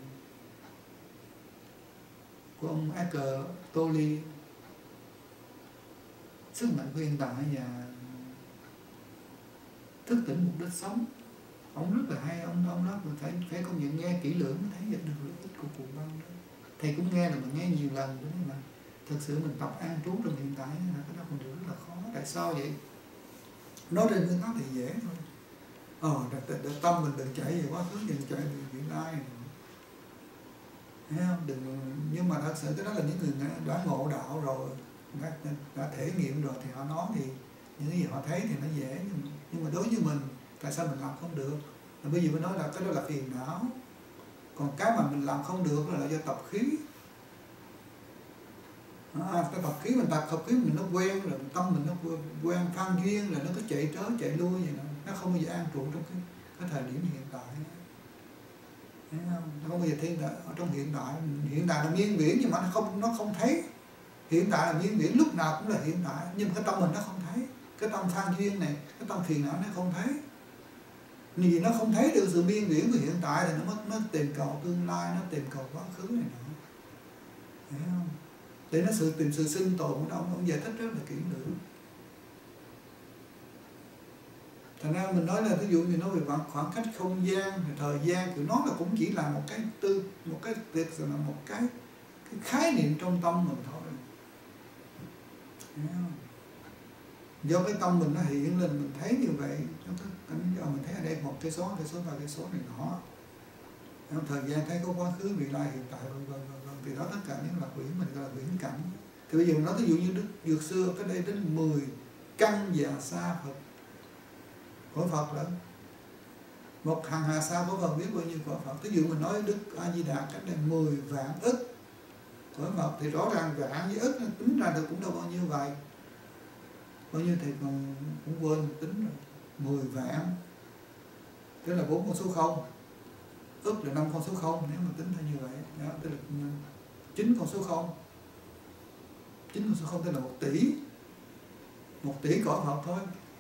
S1: của ông Eckhart Tolle, sức mạnh của hiện tại và thức tỉnh mục đích sống. Ông rất là hay, ông ông nói phải phải công nhận nghe kỹ lưỡng mới thấy được lợi ích của cuộn băng đó. Thầy cũng nghe là mình nghe nhiều lần đó, mà thực sự mình tập an trú trong hiện tại là cái đó còn điều rất là khó. Tại sao vậy? Nói trên nguyên tắc thì dễ thôi. Ờ, để, để tâm mình đừng chạy về quá khứ, đừng chạy về vị lai, thấy không? Đừng, nhưng mà thật sự cái đó là những người đã ngộ đạo rồi, đã, đã thể nghiệm rồi thì họ nói thì những cái gì họ thấy thì nó dễ, nhưng, nhưng mà đối với mình tại sao mình làm không được? Là bây giờ mới nói là cái đó là phiền não, còn cái mà mình làm không được là, là do tập khí. À, cái tập khí mình tập tập khí mình nó quen rồi, tâm mình nó quen phan duyên rồi, nó cứ chạy trớ chạy lui vậy đó. Nó không bao giờ an trụ trong cái, cái thời điểm hiện tại. Thấy không? Nó không bao giờ thiên tại, ở trong hiện tại, hiện tại là miên viễn nhưng mà nó không nó không thấy. Hiện tại là miên viễn, lúc nào cũng là hiện tại, nhưng mà cái tâm mình nó không thấy. Cái tâm phan duyên này, cái tâm phiền não nó không thấy. Vì nó không thấy được sự miên viễn của hiện tại thì nó mất, nó tìm cầu tương lai, nó tìm cầu quá khứ này nọ. Thấy không? Để nó sự tìm sự sinh tồn của ông, ông giải thích rất là kỹ lưỡng. Thành ra mình nói là ví dụ như nói về khoảng cách không gian, thời gian, kiểu nó là cũng chỉ là một cái tư, một cái việc là một cái, cái khái niệm trong tâm mình thôi. Do cái tâm mình nó hiện lên mình thấy như vậy, giờ mình thấy ở đây một cây số, cây số và cây số này nọ. Thời gian thấy có quá khứ, vị lai, hiện tại, vân vân vân, thì đó tất cả những là huyễn, mình gọi là huyễn cảnh. Thì bây giờ mình nói ví dụ như Đức Dược Sư cái đây đến mười căn già sa Phật của Phật lắm, một hàng hà sa của Phật biết bao nhiêu của Phật. Ví dụ mình nói Đức A Di Đà cách đây mười vạn ức của Phật thì rõ ràng vạn với ức tính ra được cũng đâu bao nhiêu vậy, bao nhiêu thì còn cũng quên tính rồi. Mười vạn tức là bốn con số không, ức là năm con số không, nếu mà tính theo như vậy đó, tức là chín con số không, chín con số không tức là một tỷ, một tỷ cõi Phật thôi.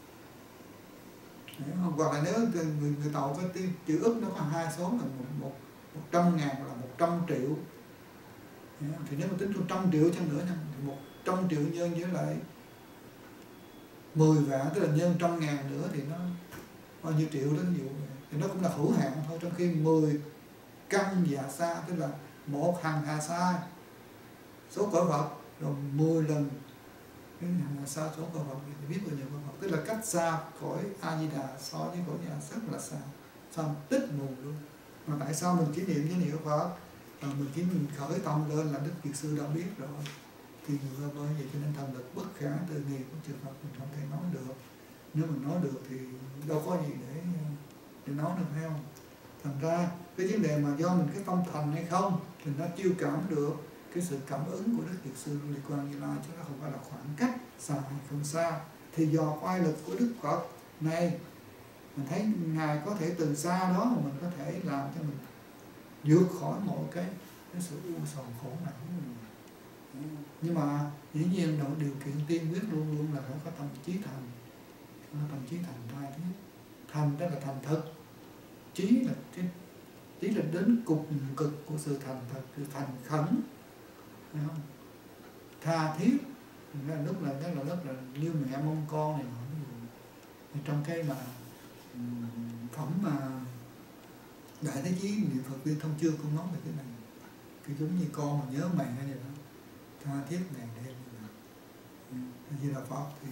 S1: Hoặc là nếu người, người Tàu có chữ ức nó có hai số là một, một, một trăm ngàn là một trăm triệu, thì nếu mà tính một trăm triệu chăng nữa thì một trăm triệu nhân với lại mười vạn tức là nhân trăm ngàn nữa thì nó bao nhiêu triệu đó, ví dụ thì nó cũng là hữu hạn thôi. Trong khi mười căn dạ sa tức là một hằng hà sa số cõi Phật rồi mười lần cái hằng hà sa số cõi Phật thì biết bao nhiêu cõi Phật, tức là cách xa cõi A Di Đà so với cõi nhà rất là xa, xa tích mù luôn. Mà tại sao mình kỷ niệm với niệm Phật, à, mình chỉ mình khởi tâm lên là Đức Dược Sư đã biết rồi, thì người bởi vậy cho nên thần lực bất khả tư nghị của chư Phật mình không thể nói được. Nếu mình nói được thì đâu có gì để để nói được, phải không? Thành ra cái vấn đề mà do mình cái tâm thành hay không thì nó chiêu cảm được cái sự cảm ứng của Đức Dược Sư Liên Quan Như Lai, chứ nó không phải là khoảng cách xa hay không xa. Thì do oai lực của Đức Phật này mình thấy Ngài có thể từ xa đó mà mình có thể làm cho mình vượt khỏi mọi cái, cái sự u sầu khổ não. Nhưng mà dĩ nhiên là điều kiện tiên quyết luôn luôn là phải có tâm trí thành, có tâm trí thành thai thiết. Thành đó là thành thực, trí là trí, trí là đến cục cực của sự thành thật, sự thành khẩn, phải không? Tha thiết là lúc là rất là rất là như mẹ mong con này nọ. Trong cái mà phẩm mà Đại Thế Chí niệm Phật Viên Thông Chương cũng nói về cái này, cái giống như con mà nhớ mẹ vậy đó, tha thiết ngày đêm như vậy. A Di Đà Phật thì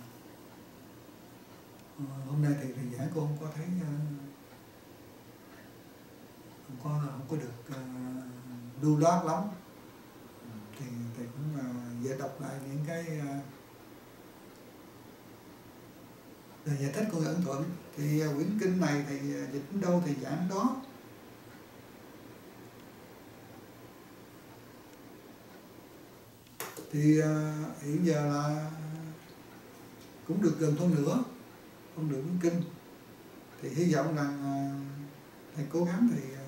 S1: uh, hôm nay thì thầy giảng cô không có thấy uh, không có không có được uh, lưu loát lắm, thì thầy cũng uh, giải đọc lại những cái uh, lời giải thích của người Ấn Thuận. Thì uh, quyển kinh này thì uh, dịch đến đâu thì giảng đó. Thì uh, hiện giờ là cũng được gần phân nửa không được quyển kinh, thì hy vọng rằng uh, thầy cố gắng thì uh,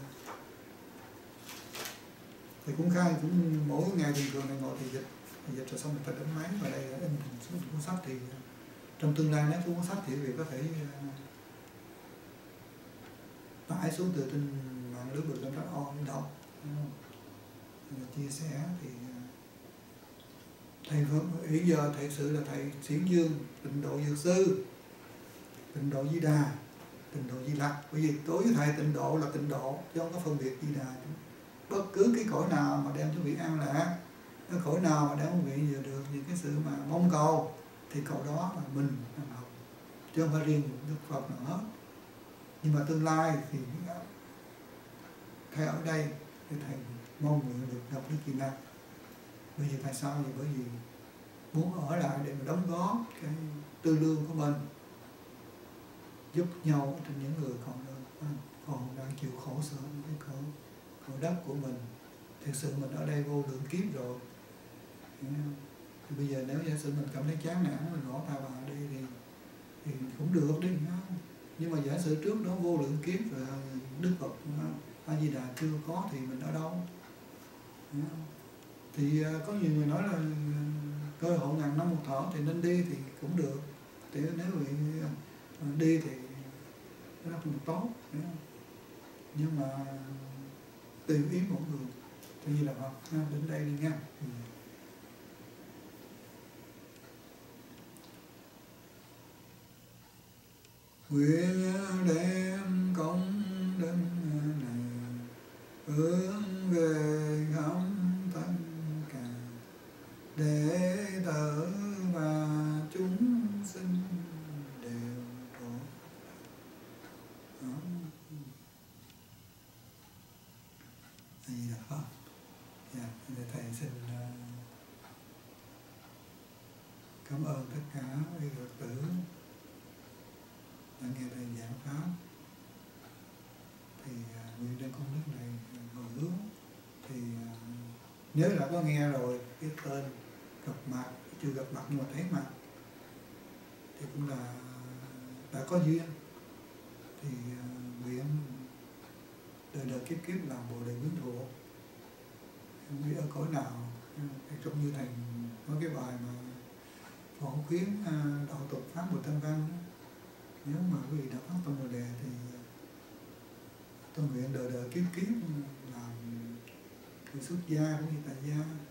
S1: thầy cũng khai cũng mỗi ngày bình thường này ngồi thì dịch thì dịch rồi xong rồi thầy đánh máy và đây là in thành số cuốn sách. Thì uh, trong tương lai nếu cuốn sách thì việc có thể uh, tải xuống từ trên mạng lưới bực lên đó on đến đâu chia sẻ. Thì thầy hiện giờ thật sự là thầy Xiển Dương Tịnh Độ Dược Sư, Tịnh Độ Di Đà, Tịnh Độ Di Lặc. Bởi vì đối với thầy tịnh độ là tịnh độ chứ không có phân biệt Di Đà. Bất cứ cái cõi nào mà đem cho vị an lạc, cái cõi nào mà đem cho vị vừa được những cái sự mà mong cầu, thì cõi đó là mình đang học, chứ không phải riêng Đức Phật nào hết. Nhưng mà tương lai thì thầy ở đây thì thầy mong nguyện được gặp Đức Kỳ Năng. Bây giờ tại sao vậy? Bởi vì muốn ở lại để mà đóng góp cái tư lương của mình, giúp nhau trên những người còn còn đang chịu khổ sở với khổ khổ đất của mình. Thực sự mình ở đây vô lượng kiếp rồi, thì bây giờ nếu giả sử mình cảm thấy chán nản, mình bỏ ta vào đi thì thì cũng được đi, không? Nhưng mà giả sử trước đó vô lượng kiếp rồi Đức Phật A Di Đà chưa có thì mình ở đâu? Thì có nhiều người nói là cơ hội ngàn năm một thở thì nên đi thì cũng được. Thì nếu bị đi thì rất là tốt, nhưng mà tùy ý mỗi người. Thì như là Phật đến đây đi nha. Nguyện đem công đức này hướng về khắp tất cả đệ tử và chúng sinh đều có. Đây là Pháp. Dạ, thầy xin cảm ơn tất cả quý Phật tử đã nghe thầy giảng pháp. Thì nguyện đem công đức này hồi hướng. Thì nếu đã có nghe rồi cái tên gặp mặt, chưa gặp mặt nhưng mà thấy mặt thì cũng là đã có duyên. Thì nguyện đời đời kiếp kiếp làm Bồ Đề Quyến Thuộc, không biết ở cõi nào. Trong như thầy nói cái bài mà phổ khuyến đạo tục pháp Bồ Tam Văn, nếu mà quý vị đã phát tâm Bồ Đề thì tôi nguyện đời đời kiếp kiếp làm người xuất gia cũng như tại gia.